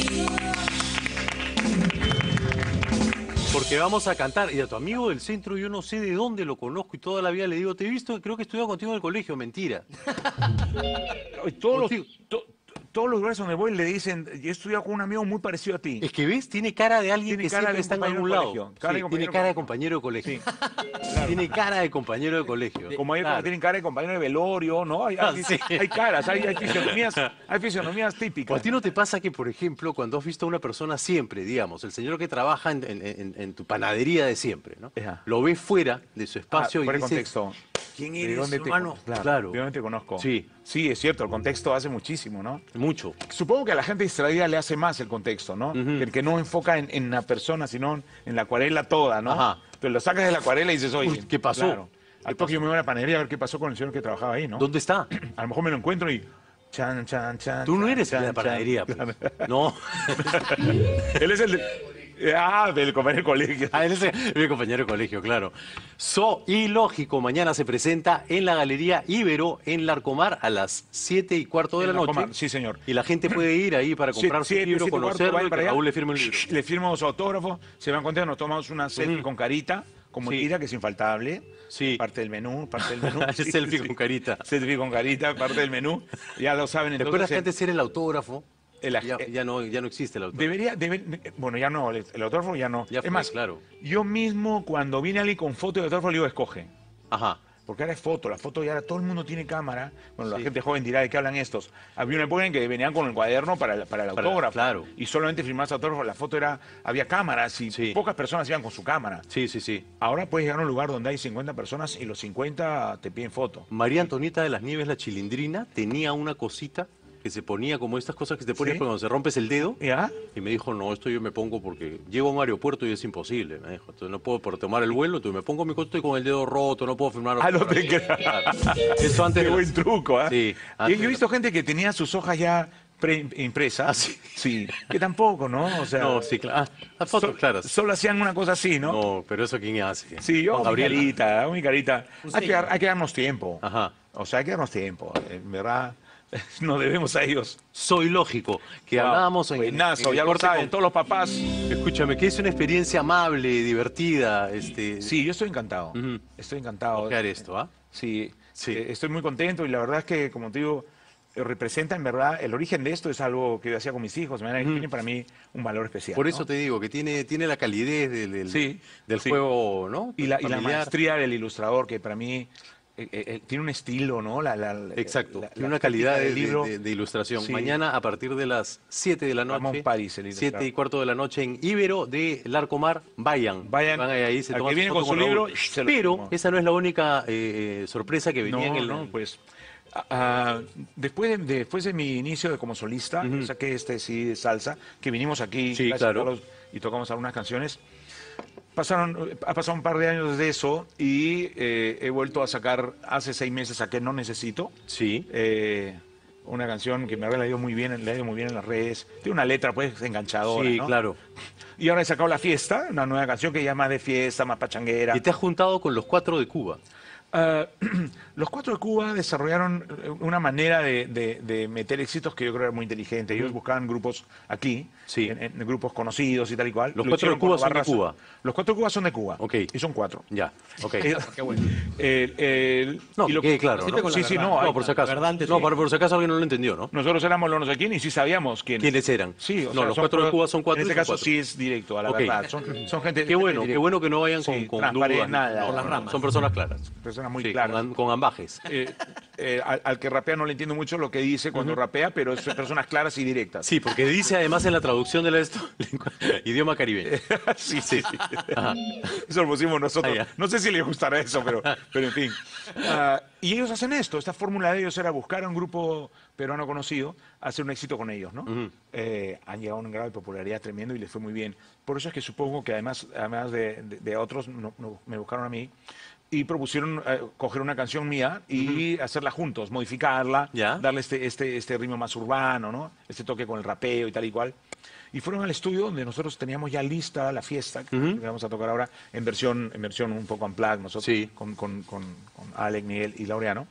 Speaker 4: Porque vamos a cantar, y a tu amigo del centro yo no sé de dónde lo conozco y toda la vida le digo, te he visto, creo que he estudiado contigo en el colegio, mentira.
Speaker 3: Todos los, to, todos los lugares donde voy le dicen, yo he estudiado con un amigo muy parecido a ti.
Speaker 4: Es que ves, tiene cara de alguien
Speaker 3: tiene
Speaker 4: que siempre está en algún lado.
Speaker 3: Cara
Speaker 4: sí, tiene cara de compañero de colegio. Sí. Claro. Tiene cara de compañero de colegio.
Speaker 3: Como hay claro. tienen cara de compañero de velorio, ¿no? Hay, hay, sí. hay caras, hay, hay, fisionomías, hay fisionomías típicas.
Speaker 4: ¿O a ti no te pasa que, por ejemplo, cuando has visto a una persona siempre, digamos, el señor que trabaja en, en, en, en tu panadería de siempre, ¿no?
Speaker 3: Ajá.
Speaker 4: Lo ves fuera de su espacio
Speaker 3: ah,
Speaker 4: y
Speaker 3: por
Speaker 4: dices,
Speaker 3: el contexto.
Speaker 4: ¿Quién eres,
Speaker 3: ¿De dónde
Speaker 4: hermano?
Speaker 3: Te, claro,
Speaker 4: claro.
Speaker 3: ¿De dónde te conozco?
Speaker 4: Sí.
Speaker 3: Sí, es cierto, el contexto hace muchísimo, ¿no?
Speaker 4: Mucho.
Speaker 3: Supongo que a la gente distraída le hace más el contexto, ¿no? Uh-huh. El que no enfoca en, en la persona, sino en la acuarela toda, ¿no?
Speaker 4: Ajá.
Speaker 3: Entonces lo sacas de la acuarela y dices, oye,
Speaker 4: Uy, ¿qué pasó?
Speaker 3: Claro. Al toque yo me voy a la panadería a ver qué pasó con el señor que trabajaba ahí, ¿no?
Speaker 4: ¿Dónde está?
Speaker 3: A lo mejor me lo encuentro y... Chan, chan, chan,
Speaker 4: Tú no
Speaker 3: chan,
Speaker 4: eres
Speaker 3: chan,
Speaker 4: el de la panadería,
Speaker 3: chan.
Speaker 4: Pues. No.
Speaker 3: Él es el de... Ah, del compañero de colegio.
Speaker 4: Ah, él es mi compañero de colegio, claro. So Ilógico mañana se presenta en la Galería Ibero en Larcomar a las siete y cuarto de la noche.
Speaker 3: Sí, señor.
Speaker 4: Y la gente puede ir ahí para comprar
Speaker 3: sí,
Speaker 4: su libro,
Speaker 3: siete,
Speaker 4: conocerlo y que Raúl le firme un libro.
Speaker 3: Le firmo su autógrafo, se van contentos, nos tomamos una selfie mm. con carita, como
Speaker 4: sí.
Speaker 3: tira, que es infaltable.
Speaker 4: Sí.
Speaker 3: Parte del menú, parte del menú.
Speaker 4: sí, selfie sí. con carita.
Speaker 3: Selfie con carita, parte del menú. Ya lo saben.
Speaker 4: ¿Te acuerdas que antes era el autógrafo?
Speaker 3: el,
Speaker 5: Ya, ya no, ya no existe el autógrafo.
Speaker 3: debería, debe- bueno, ya no, el, el autógrafo ya no.
Speaker 5: Ya
Speaker 3: es
Speaker 5: fue,
Speaker 3: más,
Speaker 5: claro.
Speaker 3: yo mismo cuando viene alguien con foto de autógrafo le digo, escoge.
Speaker 5: Ajá.
Speaker 3: Porque ahora es foto, la foto ya ahora todo el mundo tiene cámara. Bueno,
Speaker 5: Sí.
Speaker 3: la gente joven dirá de qué hablan estos. Había una época en que venían con el cuaderno para, el- para el
Speaker 5: Para-
Speaker 3: autógrafo.
Speaker 5: claro.
Speaker 3: Y solamente firmarse autógrafo, la foto era, había cámaras y
Speaker 5: Sí.
Speaker 3: pocas personas iban con su cámara.
Speaker 5: Sí, sí, sí.
Speaker 3: Ahora puedes llegar a un lugar donde hay cincuenta personas y los cincuenta te piden foto.
Speaker 5: María Antonieta de las Nieves, la chilindrina, tenía una cosita que se ponía como estas cosas que te pones
Speaker 3: ¿Sí?
Speaker 5: cuando se rompes el dedo.
Speaker 3: ¿Ya?
Speaker 5: Y me dijo, no, esto yo me pongo porque llego a un aeropuerto y es imposible. Me dijo, entonces no puedo por tomar el vuelo, entonces me pongo mi costo, estoy con el dedo roto, no puedo firmar.
Speaker 3: Ah, no te creas.
Speaker 5: Claro. Eso antes
Speaker 3: Qué
Speaker 5: de
Speaker 3: buen
Speaker 5: las-
Speaker 3: truco, ¿ah?
Speaker 5: Sí,
Speaker 3: Y
Speaker 5: antes
Speaker 3: yo he
Speaker 5: de
Speaker 3: visto gente que tenía sus hojas ya preimpresas.
Speaker 5: ¿Ah, sí?
Speaker 3: Sí, que tampoco, ¿no? O sea,
Speaker 5: No, sí, claro. Ah, las fotos
Speaker 3: so-
Speaker 5: claras.
Speaker 3: solo hacían una cosa así, ¿no?
Speaker 5: No, pero eso quién hace.
Speaker 3: Sí, yo,
Speaker 5: Juan
Speaker 3: mi
Speaker 5: Gabriel.
Speaker 3: carita, hago mi carita.
Speaker 5: Un
Speaker 3: Hay que,
Speaker 5: sello.
Speaker 3: dar- hay que darnos tiempo.
Speaker 5: Ajá.
Speaker 3: O sea, hay que darnos tiempo. En verdad, no debemos a ellos.
Speaker 5: Soy lógico, que
Speaker 3: Wow,
Speaker 5: hablábamos en,
Speaker 3: buenazo,
Speaker 5: en el
Speaker 3: ya lo
Speaker 5: corte
Speaker 3: saben,
Speaker 5: con-
Speaker 3: todos los papás.
Speaker 5: Escúchame, que es una experiencia amable, divertida. Este,
Speaker 3: Sí, yo estoy encantado.
Speaker 5: Ujú.
Speaker 3: Estoy encantado.
Speaker 5: Crear esto, ¿ah?
Speaker 3: Sí,
Speaker 5: Sí.
Speaker 3: eh, estoy muy contento y la verdad es que, como te digo, eh, representa en verdad, el origen de esto es algo que yo hacía con mis hijos, de manera que
Speaker 5: Ujú.
Speaker 3: tiene para mí un valor especial.
Speaker 5: Por
Speaker 3: ¿no?
Speaker 5: eso te digo, que tiene, tiene la calidez del, del,
Speaker 3: Sí,
Speaker 5: del
Speaker 3: sí.
Speaker 5: juego, ¿no?
Speaker 3: Y la, y la
Speaker 5: Familiar.
Speaker 3: maestría del ilustrador, que para mí eh, eh, tiene un estilo, ¿no? La, la- la-
Speaker 5: Exacto,
Speaker 3: la-
Speaker 5: tiene
Speaker 3: la
Speaker 5: una calidad
Speaker 3: estética
Speaker 5: de,
Speaker 3: del libro.
Speaker 5: de- de ilustración.
Speaker 3: Sí.
Speaker 5: Mañana a partir de las siete de la
Speaker 3: Ramón
Speaker 5: noche,
Speaker 3: París, el ilustrador.
Speaker 5: siete y cuarto de la noche en Ibero de Larcomar, vayan.
Speaker 3: Vayan,
Speaker 5: Van ahí, se
Speaker 3: al
Speaker 5: toman
Speaker 3: que viene
Speaker 5: foto
Speaker 3: con su
Speaker 5: Raúl.
Speaker 3: libro, se lo
Speaker 5: Pero
Speaker 3: firmo.
Speaker 5: esa no es la única eh, eh, sorpresa que venía
Speaker 3: No,
Speaker 5: en el...
Speaker 3: no, pues ah, ah, después, de, después de mi inicio de como solista,
Speaker 5: Ujú.
Speaker 3: saqué este sí de salsa, que vinimos aquí
Speaker 5: Sí,
Speaker 3: gracias a
Speaker 5: claro.
Speaker 3: Carlos, y tocamos algunas canciones. Pasaron, ha pasado un par de años desde eso y eh, he vuelto a sacar, hace seis meses saqué No Necesito,
Speaker 5: Sí,
Speaker 3: eh, una canción que me ha ido muy bien, le ha ido muy bien en las redes. Tiene una letra pues enganchadora,
Speaker 5: sí,
Speaker 3: ¿no?
Speaker 5: claro.
Speaker 3: Y ahora he sacado La Fiesta, una nueva canción que ya más de fiesta, más pachanguera.
Speaker 5: Y te has juntado con los cuatro de Cuba.
Speaker 3: Ah, los cuatro de Cuba desarrollaron una manera de, de- de meter éxitos que yo creo era muy inteligente. Ellos buscaban grupos aquí,
Speaker 5: Sí.
Speaker 3: en, en grupos conocidos y tal y cual.
Speaker 5: Los
Speaker 3: Lo
Speaker 5: cuatro de
Speaker 3: hicieron
Speaker 5: Cuba
Speaker 3: con
Speaker 5: son de
Speaker 3: Barraza.
Speaker 5: Cuba.
Speaker 3: Los cuatro de Cuba son de Cuba.
Speaker 5: Ok.
Speaker 3: Y son cuatro.
Speaker 5: Ya, ok.
Speaker 3: Eh,
Speaker 2: Qué bueno.
Speaker 3: el- el-
Speaker 5: No,
Speaker 3: y lo-
Speaker 5: que quede claro,
Speaker 2: siempre
Speaker 5: ¿no?
Speaker 2: con la
Speaker 3: Sí, sí,
Speaker 2: verdad.
Speaker 3: no.
Speaker 5: No,
Speaker 3: hay-
Speaker 5: por si acaso.
Speaker 2: la verdad antes
Speaker 5: No,
Speaker 2: sí.
Speaker 5: por, por si acaso alguien no lo entendió, ¿no?
Speaker 3: Nosotros éramos los no sé quién y sí sabíamos quién.
Speaker 5: ¿Quiénes eran?
Speaker 3: Sí, o
Speaker 5: no,
Speaker 3: sea,
Speaker 5: los
Speaker 3: son
Speaker 5: cuatro de
Speaker 3: pro-
Speaker 5: Cuba son cuatro.
Speaker 3: En
Speaker 5: y
Speaker 3: este
Speaker 5: son
Speaker 3: caso
Speaker 5: cuatro.
Speaker 3: sí es directo, a la
Speaker 5: Ok.
Speaker 3: verdad. Son, son gente.
Speaker 5: Qué bueno,
Speaker 3: gente
Speaker 5: qué bueno que no vayan con,
Speaker 3: Sí,
Speaker 5: con
Speaker 3: transparente,
Speaker 5: dudas.
Speaker 3: nada.
Speaker 2: Por las ramas.
Speaker 5: Son personas claras.
Speaker 3: Personas muy
Speaker 5: Sí,
Speaker 3: claras.
Speaker 5: con, con ambajes.
Speaker 3: Eh, eh, al, al que rapea no le entiendo mucho lo que dice cuando rapea, pero son personas claras y directas.
Speaker 5: Sí, porque dice además en la traducción de la esto, idioma caribeño.
Speaker 3: sí, sí.
Speaker 5: Ajá.
Speaker 3: Eso lo pusimos nosotros.
Speaker 5: Ah, ya.
Speaker 3: No sé si les gustará eso, pero, pero en fin. Ah, y ellos hacen esto. Esta fórmula de ellos era buscar a un grupo peruano conocido, hacer un éxito con ellos, ¿no?
Speaker 5: Ujú.
Speaker 3: Eh, han llegado a un grado de popularidad tremendo y les fue muy bien. Por eso es que supongo que además, además de, de- de otros, no- no- me buscaron a mí y propusieron eh, coger una canción mía y hacerla juntos, modificarla,
Speaker 5: Ya.
Speaker 3: darle este, este, este ritmo más urbano, ¿no? Este toque con el rapeo y tal y cual. Y fueron al estudio donde nosotros teníamos ya lista la fiesta, que
Speaker 5: Ujú.
Speaker 3: vamos a tocar ahora, en versión, en versión un poco unplugged, nosotros,
Speaker 5: Sí.
Speaker 3: con, con, con, con Alec, Miguel y Laureano.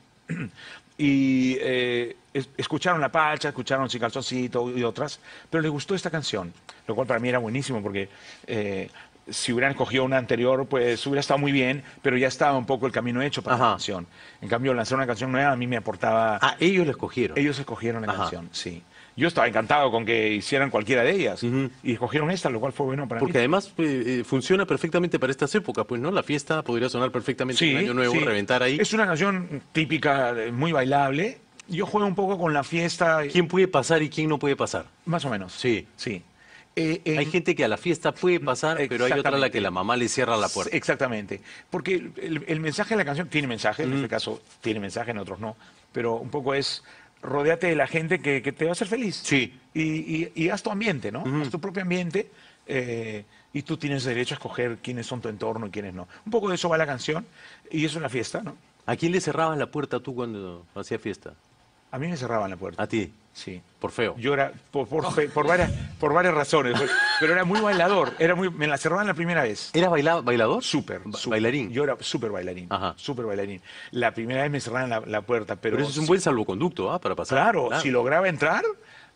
Speaker 3: Y eh, es- escucharon La Pacha, escucharon Sin Calzoncito y otras, pero les gustó esta canción, lo cual para mí era buenísimo porque eh, si hubieran escogido una anterior, pues hubiera estado muy bien, pero ya estaba un poco el camino hecho para
Speaker 5: Ajá.
Speaker 3: la canción. En cambio, lanzar una canción nueva a mí me aportaba...
Speaker 5: Ah, ellos la escogieron.
Speaker 3: Ellos escogieron la
Speaker 5: Ajá.
Speaker 3: canción, sí. Yo estaba encantado con que hicieran cualquiera de ellas
Speaker 5: Ujú.
Speaker 3: y escogieron esta, lo cual fue bueno para
Speaker 5: Porque
Speaker 3: mí.
Speaker 5: además eh, eh, funciona perfectamente para estas épocas, pues, ¿no? La fiesta podría sonar perfectamente en Año Nuevo,
Speaker 3: sí.
Speaker 5: reventar ahí.
Speaker 3: Es una canción típica, eh, muy bailable. Yo juego un poco con la fiesta,
Speaker 5: ¿Quién puede pasar y quién no puede pasar?
Speaker 3: más o menos.
Speaker 5: Sí.
Speaker 3: Sí. Eh, en-
Speaker 5: Hay gente que a la fiesta puede pasar, pero hay otra a la que la mamá le cierra la puerta.
Speaker 3: Exactamente. Porque el, el mensaje de la canción tiene mensaje, en
Speaker 5: Ujú.
Speaker 3: este caso tiene mensaje, en otros no. Pero un poco es, rodéate de la gente que, que te va a hacer feliz.
Speaker 5: Sí.
Speaker 3: Y, y- y haz tu ambiente, ¿no?
Speaker 5: Ujú.
Speaker 3: Haz tu propio ambiente eh, y tú tienes derecho a escoger quiénes son tu entorno y quiénes no. Un poco de eso va la canción y eso es la fiesta, ¿no?
Speaker 5: ¿A quién le cerrabas la puerta tú cuando hacías fiesta?
Speaker 3: A mí me cerraban la puerta.
Speaker 5: A ti,
Speaker 3: Sí.
Speaker 5: por feo.
Speaker 3: Yo era, por, por, fe- por varias, por varias razones, pero era muy bailador. Era muy, me la cerraban la primera vez.
Speaker 5: ¿Eras baila- bailador?
Speaker 3: Súper,
Speaker 5: Ba-
Speaker 3: súper.
Speaker 5: Bailarín.
Speaker 3: Yo era súper bailarín.
Speaker 5: Ajá.
Speaker 3: Súper bailarín. La primera vez me cerraban la, la puerta, pero.
Speaker 5: Pero eso es un buen salvoconducto, ¿ah? Para pasar.
Speaker 3: Claro, si lograba entrar,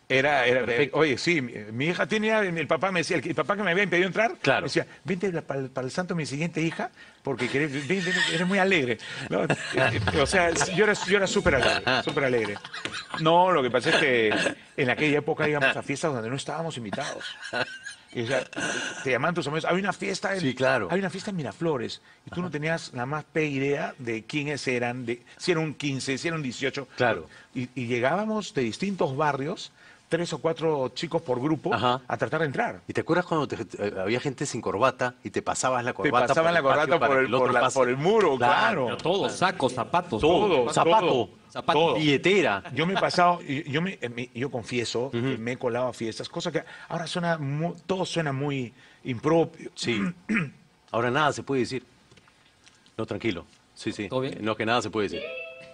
Speaker 3: Era, era,
Speaker 5: Perfecto.
Speaker 3: oye, sí, mi, mi hija tenía, el papá me decía, el, el papá que me había impedido entrar,
Speaker 5: Claro.
Speaker 3: me decía, vente la- para, el- para el santo de mi siguiente hija, porque querés- ven, ven, eres muy alegre. ¿No? Eh, eh, O sea, yo era yo era súper alegre, súper alegre. No, lo que pasa es que en aquella época íbamos a fiestas donde no estábamos invitados. Y, o sea, te llamaban tus amigos, hay una fiesta en,
Speaker 5: Sí, claro.
Speaker 3: hay una fiesta en Miraflores, y tú no tenías la más pe idea de quiénes eran, de si eran un quince, si eran un dieciocho.
Speaker 5: Claro.
Speaker 3: Y, y llegábamos de distintos barrios, tres o cuatro chicos por grupo,
Speaker 5: Ajá.
Speaker 3: a tratar de entrar.
Speaker 5: ¿Y te acuerdas cuando te- eh, había gente sin corbata y te pasabas la
Speaker 3: Te
Speaker 5: corbata
Speaker 3: pasaban la
Speaker 5: el patio
Speaker 3: corbata
Speaker 5: para
Speaker 3: por
Speaker 5: que
Speaker 3: el,
Speaker 5: otro
Speaker 3: por, la-
Speaker 5: pase?
Speaker 3: por el muro, claro.
Speaker 1: Todo, sacos, zapatos.
Speaker 3: Todo,
Speaker 5: Zapato,
Speaker 3: todo,
Speaker 1: zapato.
Speaker 3: todo.
Speaker 5: billetera.
Speaker 3: Yo me he pasado, yo, yo me, me- yo confieso, que me he colado a fiestas, cosa que ahora suena, mu- todo suena muy impropio.
Speaker 5: Sí. Ahora nada se puede decir. No, tranquilo. Sí, sí.
Speaker 1: ¿Todo bien?
Speaker 5: No, que nada se puede decir.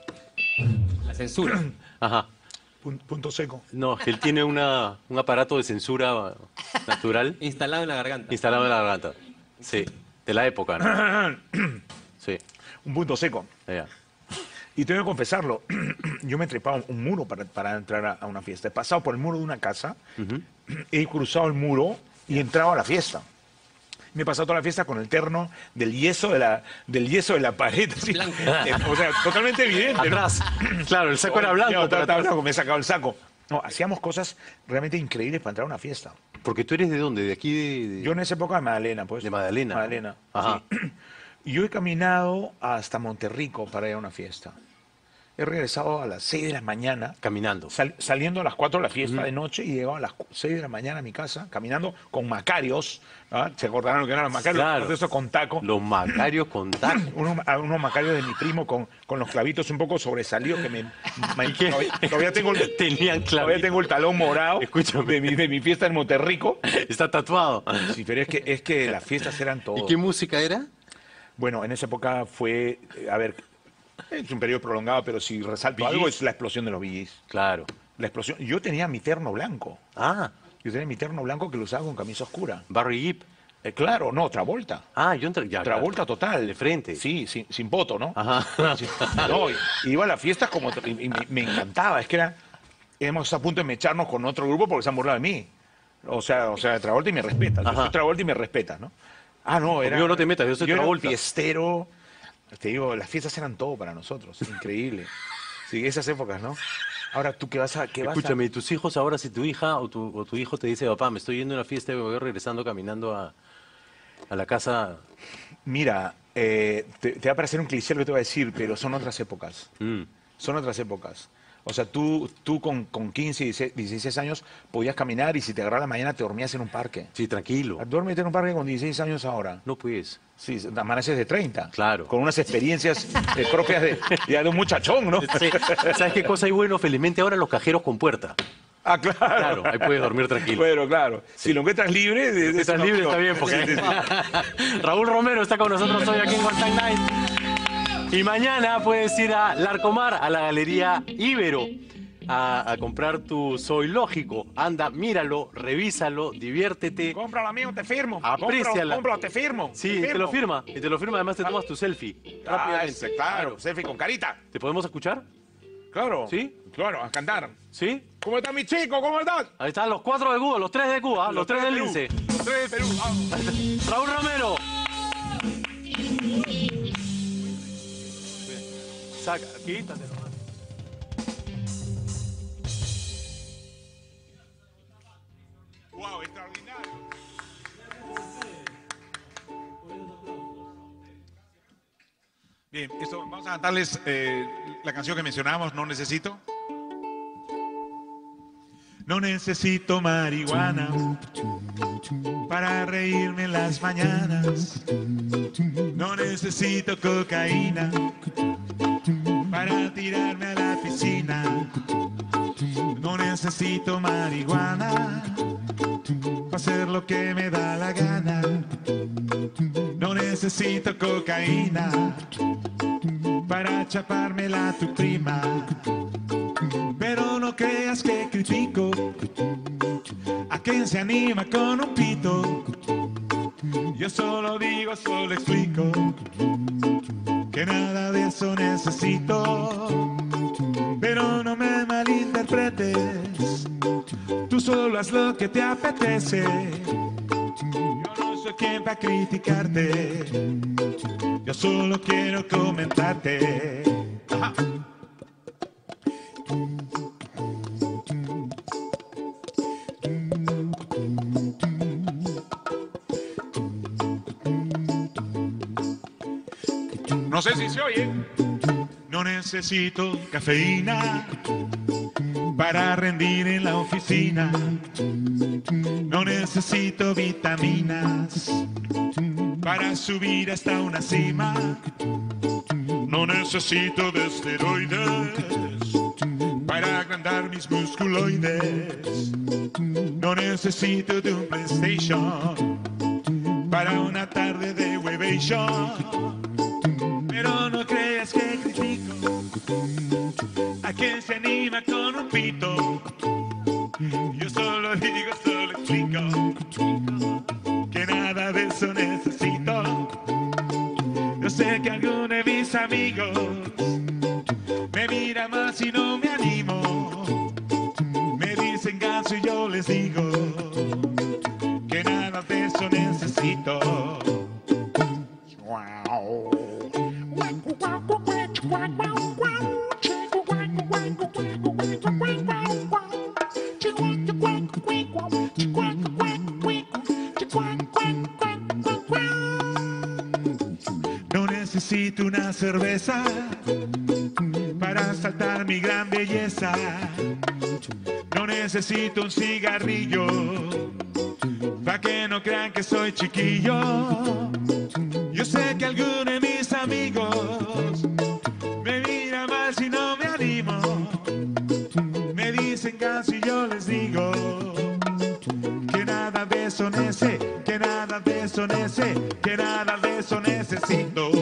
Speaker 1: La censura.
Speaker 5: Ajá.
Speaker 3: Pun- Punto seco.
Speaker 5: No, él tiene una, un aparato de censura natural
Speaker 1: Instalado en la garganta.
Speaker 5: instalado en la garganta. Sí. De la época, ¿no? Sí.
Speaker 3: Un punto seco.
Speaker 5: Ya.
Speaker 3: Y tengo que confesarlo, yo me he trepado un muro para, para entrar a, a una fiesta. He pasado por el muro de una casa, he cruzado el muro y he entrado a la fiesta. Me he pasado toda la fiesta con el terno del yeso de la, del yeso de la pared. así.
Speaker 1: Blanco.
Speaker 3: Eh, o sea, totalmente evidente. ¿no?
Speaker 5: Atrás. Claro, el saco era blanco.
Speaker 3: Yo,
Speaker 5: pero
Speaker 3: estaba- estaba
Speaker 5: atrás-
Speaker 3: blanco, me he sacado el saco. No, hacíamos cosas realmente increíbles para entrar a una fiesta.
Speaker 5: Porque tú eres de dónde? De aquí de. de-
Speaker 3: Yo en esa época de Magdalena, pues.
Speaker 5: De Magdalena.
Speaker 3: Magdalena.
Speaker 5: Ajá.
Speaker 3: sí. Y yo he caminado hasta Monterrico para ir a una fiesta. He regresado a las seis de la mañana,
Speaker 5: Caminando.
Speaker 3: sal- saliendo a las cuatro de la fiesta de noche y llegaba a las cu- seis de la mañana a mi casa, caminando con macarios. ¿Ah? ¿Se acordarán lo que eran los macarios?
Speaker 5: Claro.
Speaker 3: Todo eso con taco.
Speaker 5: Los macarios con taco.
Speaker 3: Unos, a unos macarios de mi primo con, con los clavitos un poco sobresalidos que me, me- todavía, todavía tengo, el-
Speaker 5: Tenían
Speaker 3: todavía
Speaker 5: clave.
Speaker 3: tengo el talón morado
Speaker 5: Escúchame.
Speaker 3: de mi, de mi fiesta en Monterrico.
Speaker 5: Está tatuado.
Speaker 3: Sí, pero es que, es que las fiestas eran todo.
Speaker 5: ¿Y qué música era?
Speaker 3: Bueno, en esa época fue, eh, a ver, es un periodo prolongado, pero si resalto
Speaker 5: Bee
Speaker 3: algo
Speaker 5: Gees.
Speaker 3: es la explosión de los Bee Gees.
Speaker 5: Claro.
Speaker 3: La explosión. Yo tenía mi terno blanco.
Speaker 5: Ah,
Speaker 3: Yo tenía mi terno blanco que lo usaba con camisa oscura.
Speaker 5: Barry Gibb.
Speaker 3: Eh, claro, no, Travolta.
Speaker 5: Ah, yo entré. Ya,
Speaker 3: Travolta
Speaker 5: claro.
Speaker 3: total.
Speaker 5: De frente.
Speaker 3: Sí, sin, sin voto, ¿no?
Speaker 5: Ajá.
Speaker 3: Sí. No, y- iba a las fiestas como... y- y me, me encantaba. Es que era... Hemos a punto de mecharnos con otro grupo porque se han burlado de mí. O sea, o sea, Travolta y me respetas. Yo
Speaker 5: Ajá.
Speaker 3: soy Travolta y me respetas, ¿no? Ah, no, era...
Speaker 5: Conmigo no te metas, yo soy
Speaker 3: era un
Speaker 5: Travolta.
Speaker 3: fiestero. Te digo, las fiestas eran todo para nosotros. Increíble. Sí, esas épocas, ¿no? Ahora, ¿tú qué vas a...? Qué vas a-
Speaker 5: Escúchame, ¿y tus hijos ahora, si tu hija o tu, o tu hijo te dice, papá, me estoy yendo a una fiesta y me voy regresando caminando a, a la casa?
Speaker 3: Mira, eh, te, te va a parecer un cliché lo que te voy a decir, pero son otras épocas.
Speaker 5: Mm.
Speaker 3: Son otras épocas. O sea, tú, tú con, con quince, dieciséis, dieciséis años podías caminar y si te agarraba la mañana te dormías en un parque.
Speaker 5: Sí, tranquilo.
Speaker 3: Duérmete en un parque con dieciséis años ahora.
Speaker 5: No pues.
Speaker 3: Sí, amaneces de treinta.
Speaker 5: Claro.
Speaker 3: Con unas experiencias eh, propias de, ya de un muchachón, ¿no?
Speaker 5: Sí. ¿Sabes qué cosa hay bueno? Felizmente ahora los cajeros con puerta.
Speaker 3: Ah, claro.
Speaker 5: Claro, ahí puedes dormir tranquilo.
Speaker 3: Bueno, claro. Si lo encuentras libre... de- de-
Speaker 5: Estás
Speaker 3: no,
Speaker 5: libre,
Speaker 3: no.
Speaker 5: está bien, porque
Speaker 3: Sí, sí, sí.
Speaker 5: Raúl Romero está con nosotros hoy aquí en One Time Night. Y mañana puedes ir a Larcomar, a la Galería Ibero, a, a comprar tu Soy Lógico. Anda, míralo, revísalo, diviértete.
Speaker 3: Cómpralo, amigo, te firmo.
Speaker 5: Apréciala.
Speaker 3: Cómpralo, cómpralo, te firmo.
Speaker 5: Sí, te lo firma. Y te lo firma, además te tomas tu selfie.
Speaker 3: Ah,
Speaker 5: Rápidamente.
Speaker 3: ese, claro, selfie con carita.
Speaker 5: ¿Te podemos escuchar?
Speaker 3: Claro.
Speaker 5: ¿Sí?
Speaker 3: Claro, a cantar.
Speaker 5: ¿Sí?
Speaker 3: ¿Cómo estás, mi chico? ¿Cómo estás?
Speaker 5: Ahí están los cuatro de Cuba, los tres de Cuba, los, tres del
Speaker 3: Perú.
Speaker 5: Lince.
Speaker 3: Los tres de Perú. Vamos.
Speaker 5: Raúl Romero. Saca, quítate nomás.
Speaker 3: Wow, extraordinario. Bien, esto, vamos a cantarles eh, la canción que mencionábamos, No Necesito. No necesito marihuana para reírme en las mañanas. No necesito cocaína para tirarme a la piscina. No necesito marihuana para hacer lo que me da la gana. No necesito cocaína para chapármela a tu prima. Pero no creas que critico a quien se anima con un pito. Yo solo digo, solo explico que nada de eso necesito. Pero no me malinterpretes. interpretes, tú solo haz lo que te apetece. Yo no soy quien va a criticarte, yo solo quiero comentarte. Ajá. No sé si se oye. No necesito cafeína para rendir en la oficina. No necesito vitaminas para subir hasta una cima. No necesito de esteroides para agrandar mis musculoides. No necesito de un PlayStation para una tarde de huevation. Pero no creas que critico a quien se anima con un pito. Yo solo digo, solo explico que nada de eso necesito. Yo sé que alguno de mis amigos me mira más y no me animo. Me dicen ganso y yo les digo que nada de eso necesito. Wow. No necesito una cerveza para saltar mi gran belleza. No necesito un cigarrillo para que no crean que soy chiquillo. Yo sé que alguno de mis amigos me mira mal si no me animo. Me dicen casi yo les digo que nada de eso necesito, que nada de eso necesito, que nada de eso necesito.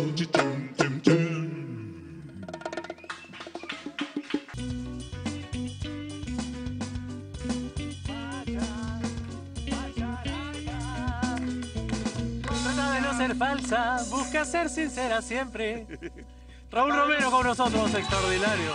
Speaker 4: Trata de no ser falsa, busca ser sincera siempre. Raúl Romero con nosotros, extraordinario.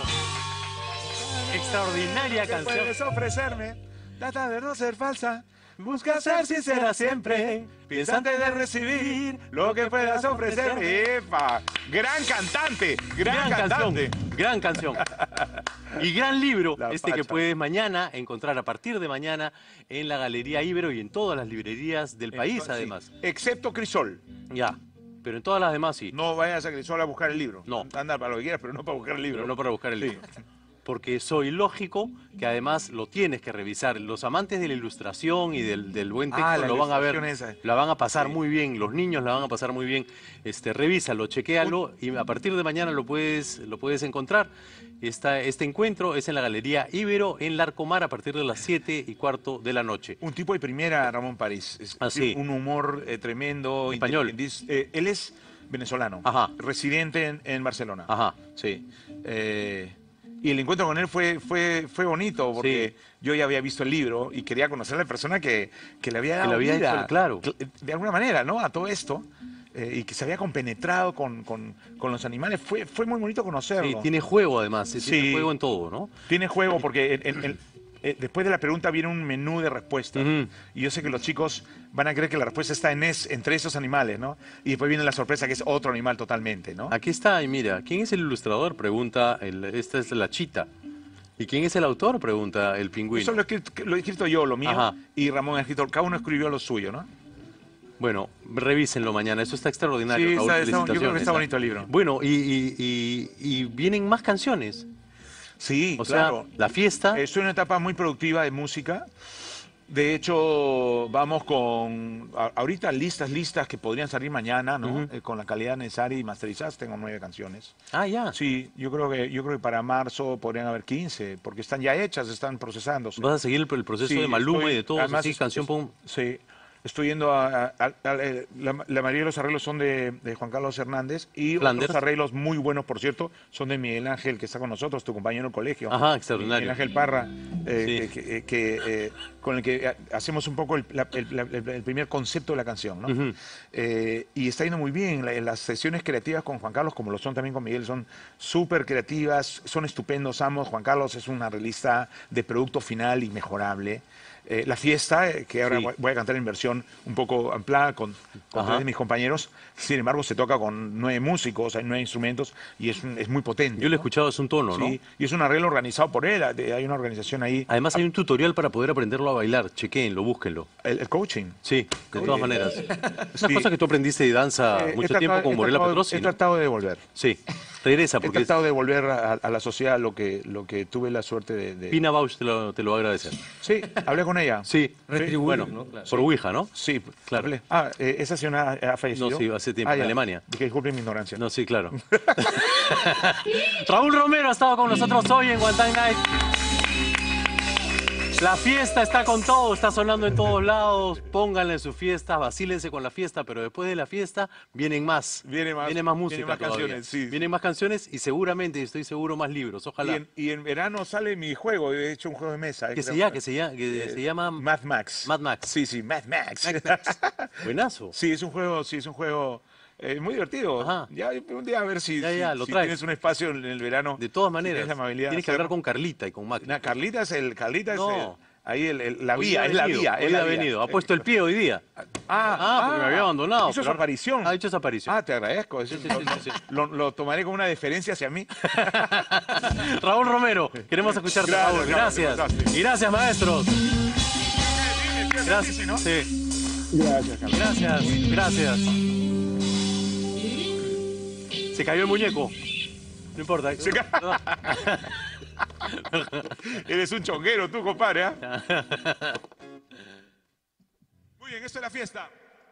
Speaker 4: Extraordinaria canción.
Speaker 3: Puedes ofrecerme, trata de no ser falsa, busca ser sincera siempre, piensa antes de recibir lo que puedas ofrecerme. ¡Epa! ¡Gran cantante! ¡Gran,
Speaker 4: Gran
Speaker 3: cantante!
Speaker 4: canción, gran canción. Y gran libro,
Speaker 3: La
Speaker 4: este que
Speaker 3: Pacha.
Speaker 4: puedes mañana encontrar a partir de mañana en la Galería Ibero y en todas las librerías del país,
Speaker 3: Entonces,
Speaker 4: además.
Speaker 3: sí. Excepto Crisol.
Speaker 4: Ya, pero en todas las demás sí.
Speaker 3: No vayas a Crisol a buscar el libro.
Speaker 4: No.
Speaker 3: Anda para lo que quieras, pero no para buscar el libro.
Speaker 4: Pero no para buscar el
Speaker 3: Sí.
Speaker 4: libro. Porque soy lógico que además lo tienes que revisar. Los amantes de la ilustración y del, del buen texto
Speaker 3: Ah, la
Speaker 4: lo van a ver,
Speaker 3: ilustración esa.
Speaker 4: la van a pasar
Speaker 3: Sí.
Speaker 4: muy bien, los niños la van a pasar muy bien. Este, revísalo, chequéalo y a partir de mañana lo puedes, lo puedes encontrar. Esta, este encuentro es en la Galería Ibero en Larcomar a partir de las siete y cuarto de la noche.
Speaker 3: Un tipo de primera, Ramón París. Es
Speaker 4: Ah, sí.
Speaker 3: Un humor eh, tremendo.
Speaker 4: Español.
Speaker 3: Indis- eh, él es venezolano.
Speaker 4: Ajá.
Speaker 3: Residente en, en Barcelona.
Speaker 4: Ajá.
Speaker 3: Sí. Eh, y el encuentro con él fue, fue, fue bonito porque
Speaker 4: Sí.
Speaker 3: yo ya había visto el libro y quería conocer a la persona que, que le había dado
Speaker 4: le había
Speaker 3: vida,
Speaker 4: hecho- claro.
Speaker 3: cl- de alguna manera, ¿no? A todo esto. eh, y que se había compenetrado con, con, con los animales. Fue, fue muy bonito conocerlo.
Speaker 4: Sí, tiene juego además, sí, tiene
Speaker 3: Sí.
Speaker 4: juego en todo, ¿no?
Speaker 3: Tiene juego porque en- en- en- eh, después de la pregunta viene un menú de respuestas.
Speaker 4: Ujú.
Speaker 3: Y yo sé que los chicos van a creer que la respuesta está en es, entre esos animales, ¿no? Y después viene la sorpresa que es otro animal totalmente, ¿no?
Speaker 4: Aquí está, y mira, ¿quién es el ilustrador? Pregunta, el- esta es la chita. ¿Y quién es el autor? Pregunta el pingüino.
Speaker 3: Eso lo he, escrito, lo he escrito yo, lo mío,
Speaker 4: Ajá.
Speaker 3: y Ramón ha escrito, cada uno escribió lo suyo, ¿no?
Speaker 4: Bueno, revísenlo mañana, eso está extraordinario.
Speaker 3: Sí,
Speaker 4: Raúl,
Speaker 3: está- está- yo creo que
Speaker 4: felicitaciones.
Speaker 3: está bonito el libro.
Speaker 4: Bueno, y, y- y- y vienen más canciones.
Speaker 3: Sí,
Speaker 4: O
Speaker 3: claro.
Speaker 4: sea, la fiesta.
Speaker 3: Estoy en una etapa muy productiva de música. De hecho, vamos con a- ahorita listas, listas que podrían salir mañana, ¿no?
Speaker 4: Ujú.
Speaker 3: Eh, con la calidad necesaria y masterizadas. Tengo nueve canciones.
Speaker 4: Ah, ya.
Speaker 3: Sí, yo creo que yo creo que para marzo podrían haber quince, porque están ya hechas, están procesándose.
Speaker 4: Vas a seguir el, el proceso
Speaker 3: Sí,
Speaker 4: de Maluma
Speaker 3: estoy-
Speaker 4: y de todo,
Speaker 3: además
Speaker 4: así,
Speaker 3: es-
Speaker 4: canción
Speaker 3: es-
Speaker 4: por un-
Speaker 3: Sí. Estoy yendo a, a- a- a- la, la mayoría de los arreglos son de, de Juan Carlos Hernández y
Speaker 5: Flanders.
Speaker 3: otros arreglos muy buenos, por cierto, son de Miguel Ángel, que está con nosotros, tu compañero de colegio.
Speaker 5: Ajá, extraordinario.
Speaker 3: Miguel Ángel Parra, eh,
Speaker 5: Sí.
Speaker 3: que, que- que, eh, con el que eh, hacemos un poco el, la- el- la- el- el primer concepto de la canción, ¿no?
Speaker 5: Ujú.
Speaker 3: Eh, y está yendo muy bien. La- las sesiones creativas con Juan Carlos, como lo son también con Miguel, son súper creativas, son estupendos ambos. Juan Carlos es un arreglista de producto final inmejorable. Eh, la fiesta, eh, que ahora
Speaker 5: Sí.
Speaker 3: voy- voy a cantar en versión un poco ampliada con, con
Speaker 5: Ajá.
Speaker 3: tres de mis compañeros, sin embargo se toca con nueve músicos, hay nueve instrumentos y es, un- es muy potente.
Speaker 5: Yo lo he
Speaker 3: ¿no?
Speaker 5: escuchado, es un tono, ¿no?
Speaker 3: Sí, y es un arreglo organizado por él, de- hay una organización ahí,
Speaker 5: Además hay un tutorial para poder aprenderlo a bailar. Chequéenlo, búsquenlo.
Speaker 3: el, el coaching.
Speaker 5: Sí, de todas maneras. Es una
Speaker 3: Sí.
Speaker 5: cosa que tú aprendiste de danza
Speaker 3: Eh, he
Speaker 5: mucho
Speaker 3: tratado-
Speaker 5: tiempo con
Speaker 3: he
Speaker 5: Morela
Speaker 3: tratado-
Speaker 5: Petrosi,
Speaker 3: He
Speaker 5: ¿no?
Speaker 3: tratado de devolver.
Speaker 5: Sí. Regresa
Speaker 3: He
Speaker 5: porque es-
Speaker 3: tratado de devolver a, a la sociedad lo que, lo que tuve la suerte de... de-
Speaker 5: Pina Bausch te lo, te lo va a agradecer.
Speaker 3: Sí, hablé con ella.
Speaker 5: Sí.
Speaker 6: Retribuir,
Speaker 5: Bueno,
Speaker 6: ¿no? Claro.
Speaker 5: por Ouija, ¿no?
Speaker 3: Sí,
Speaker 5: Claro.
Speaker 3: hablé. Ah, eh, esa señora ha, ha fallecido.
Speaker 5: No, sí, hace tiempo,
Speaker 3: Ah,
Speaker 5: en
Speaker 3: ya.
Speaker 5: Alemania.
Speaker 3: Que disculpen mi ignorancia.
Speaker 5: No, sí, claro. Raúl Romero ha estado con nosotros hoy en Guantán Night. La fiesta está con todo, está sonando en todos lados. Pónganle en su fiesta, vacílense con la fiesta, pero después de la fiesta vienen más.
Speaker 3: Viene más-
Speaker 5: Viene más música.
Speaker 3: vienen más
Speaker 5: todavía.
Speaker 3: canciones, sí.
Speaker 5: Vienen más canciones y seguramente, estoy seguro, más libros.
Speaker 3: Y
Speaker 5: Ojalá.
Speaker 3: en, y en verano sale mi juego, he hecho un juego de mesa. eh,
Speaker 5: Que se
Speaker 3: creo.
Speaker 5: llama, que se llama, que
Speaker 3: Eh,
Speaker 5: se llama
Speaker 3: Mad Max.
Speaker 5: Mad Max.
Speaker 3: Sí, sí, Mad Max.
Speaker 5: Buenazo.
Speaker 3: Sí, es un juego, sí, es un juego eh, muy divertido.
Speaker 5: Ajá.
Speaker 3: Ya un día a ver si,
Speaker 5: Ya, ya,
Speaker 3: si-
Speaker 5: lo
Speaker 3: si
Speaker 5: traes.
Speaker 3: tienes un espacio en el verano.
Speaker 5: De todas
Speaker 3: si
Speaker 5: maneras,
Speaker 3: tienes la amabilidad de
Speaker 5: tienes que
Speaker 3: hacerlo.
Speaker 5: hablar con Carlita y con Mac.
Speaker 3: No, Carlita es el, Carlita es
Speaker 5: No.
Speaker 3: el- ahí el, el- la
Speaker 5: Hoy
Speaker 3: vía,
Speaker 5: ha
Speaker 3: es la
Speaker 5: venido,
Speaker 3: vía.
Speaker 5: hoy
Speaker 3: es la
Speaker 5: ha
Speaker 3: vía.
Speaker 5: venido. Ha puesto el pie hoy día.
Speaker 3: Ah,
Speaker 5: Ah, porque me había abandonado.
Speaker 3: Hizo su
Speaker 5: pero
Speaker 3: aparición.
Speaker 5: Ha hecho esa aparición.
Speaker 3: Ah, te agradezco. Eso
Speaker 5: sí,
Speaker 3: lo,
Speaker 5: sí, sí.
Speaker 3: lo- lo tomaré como una deferencia hacia mí.
Speaker 5: Raúl Romero, queremos escucharte,
Speaker 3: Gracias,
Speaker 5: Raúl.
Speaker 3: Carlos,
Speaker 5: Gracias.
Speaker 3: fantástico.
Speaker 5: Y gracias, maestros. Gracias.
Speaker 3: Sí, ¿no?
Speaker 5: Sí.
Speaker 3: Gracias, Carlos.
Speaker 5: Gracias, gracias. Se cayó el muñeco. No importa.
Speaker 3: Se ca- Eres un chonguero tú, compadre. ¿ah? Muy bien, esto es la fiesta.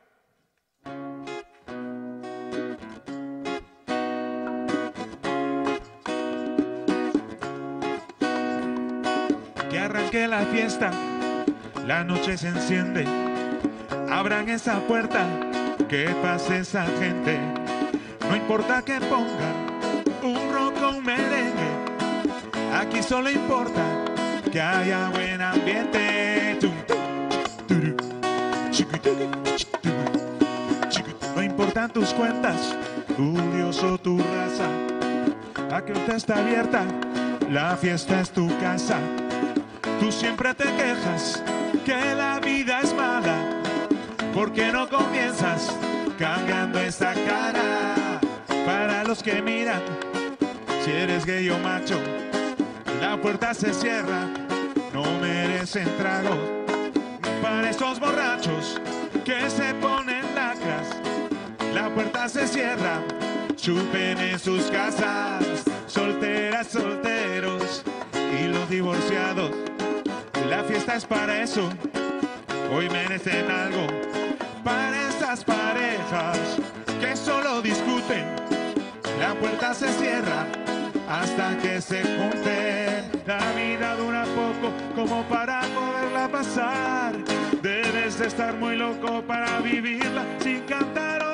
Speaker 3: Que arranque la fiesta, la noche se enciende. Abran esa puerta, que pase esa gente. No importa que pongan un rock o un merengue, aquí solo importa que haya buen ambiente. Tum, turu, chiquituru, chiquituru, chiquituru. No importan tus cuentas, tu Dios o tu raza, aquí usted está abierta, la fiesta es tu casa. Tú siempre te quejas que la vida es mala, ¿por qué no comienzas cambiando esa cara? Para los que miran, si eres gay o macho, la puerta se cierra, no merecen tragos. Para esos borrachos que se ponen lacras, la puerta se cierra, chupen en sus casas. Solteras, solteros y los divorciados, la fiesta es para eso, hoy merecen algo. Para esas parejas que solo discuten, la puerta se cierra hasta que se junten. La vida dura poco como para poderla pasar. Debes de estar muy loco para vivirla sin cantar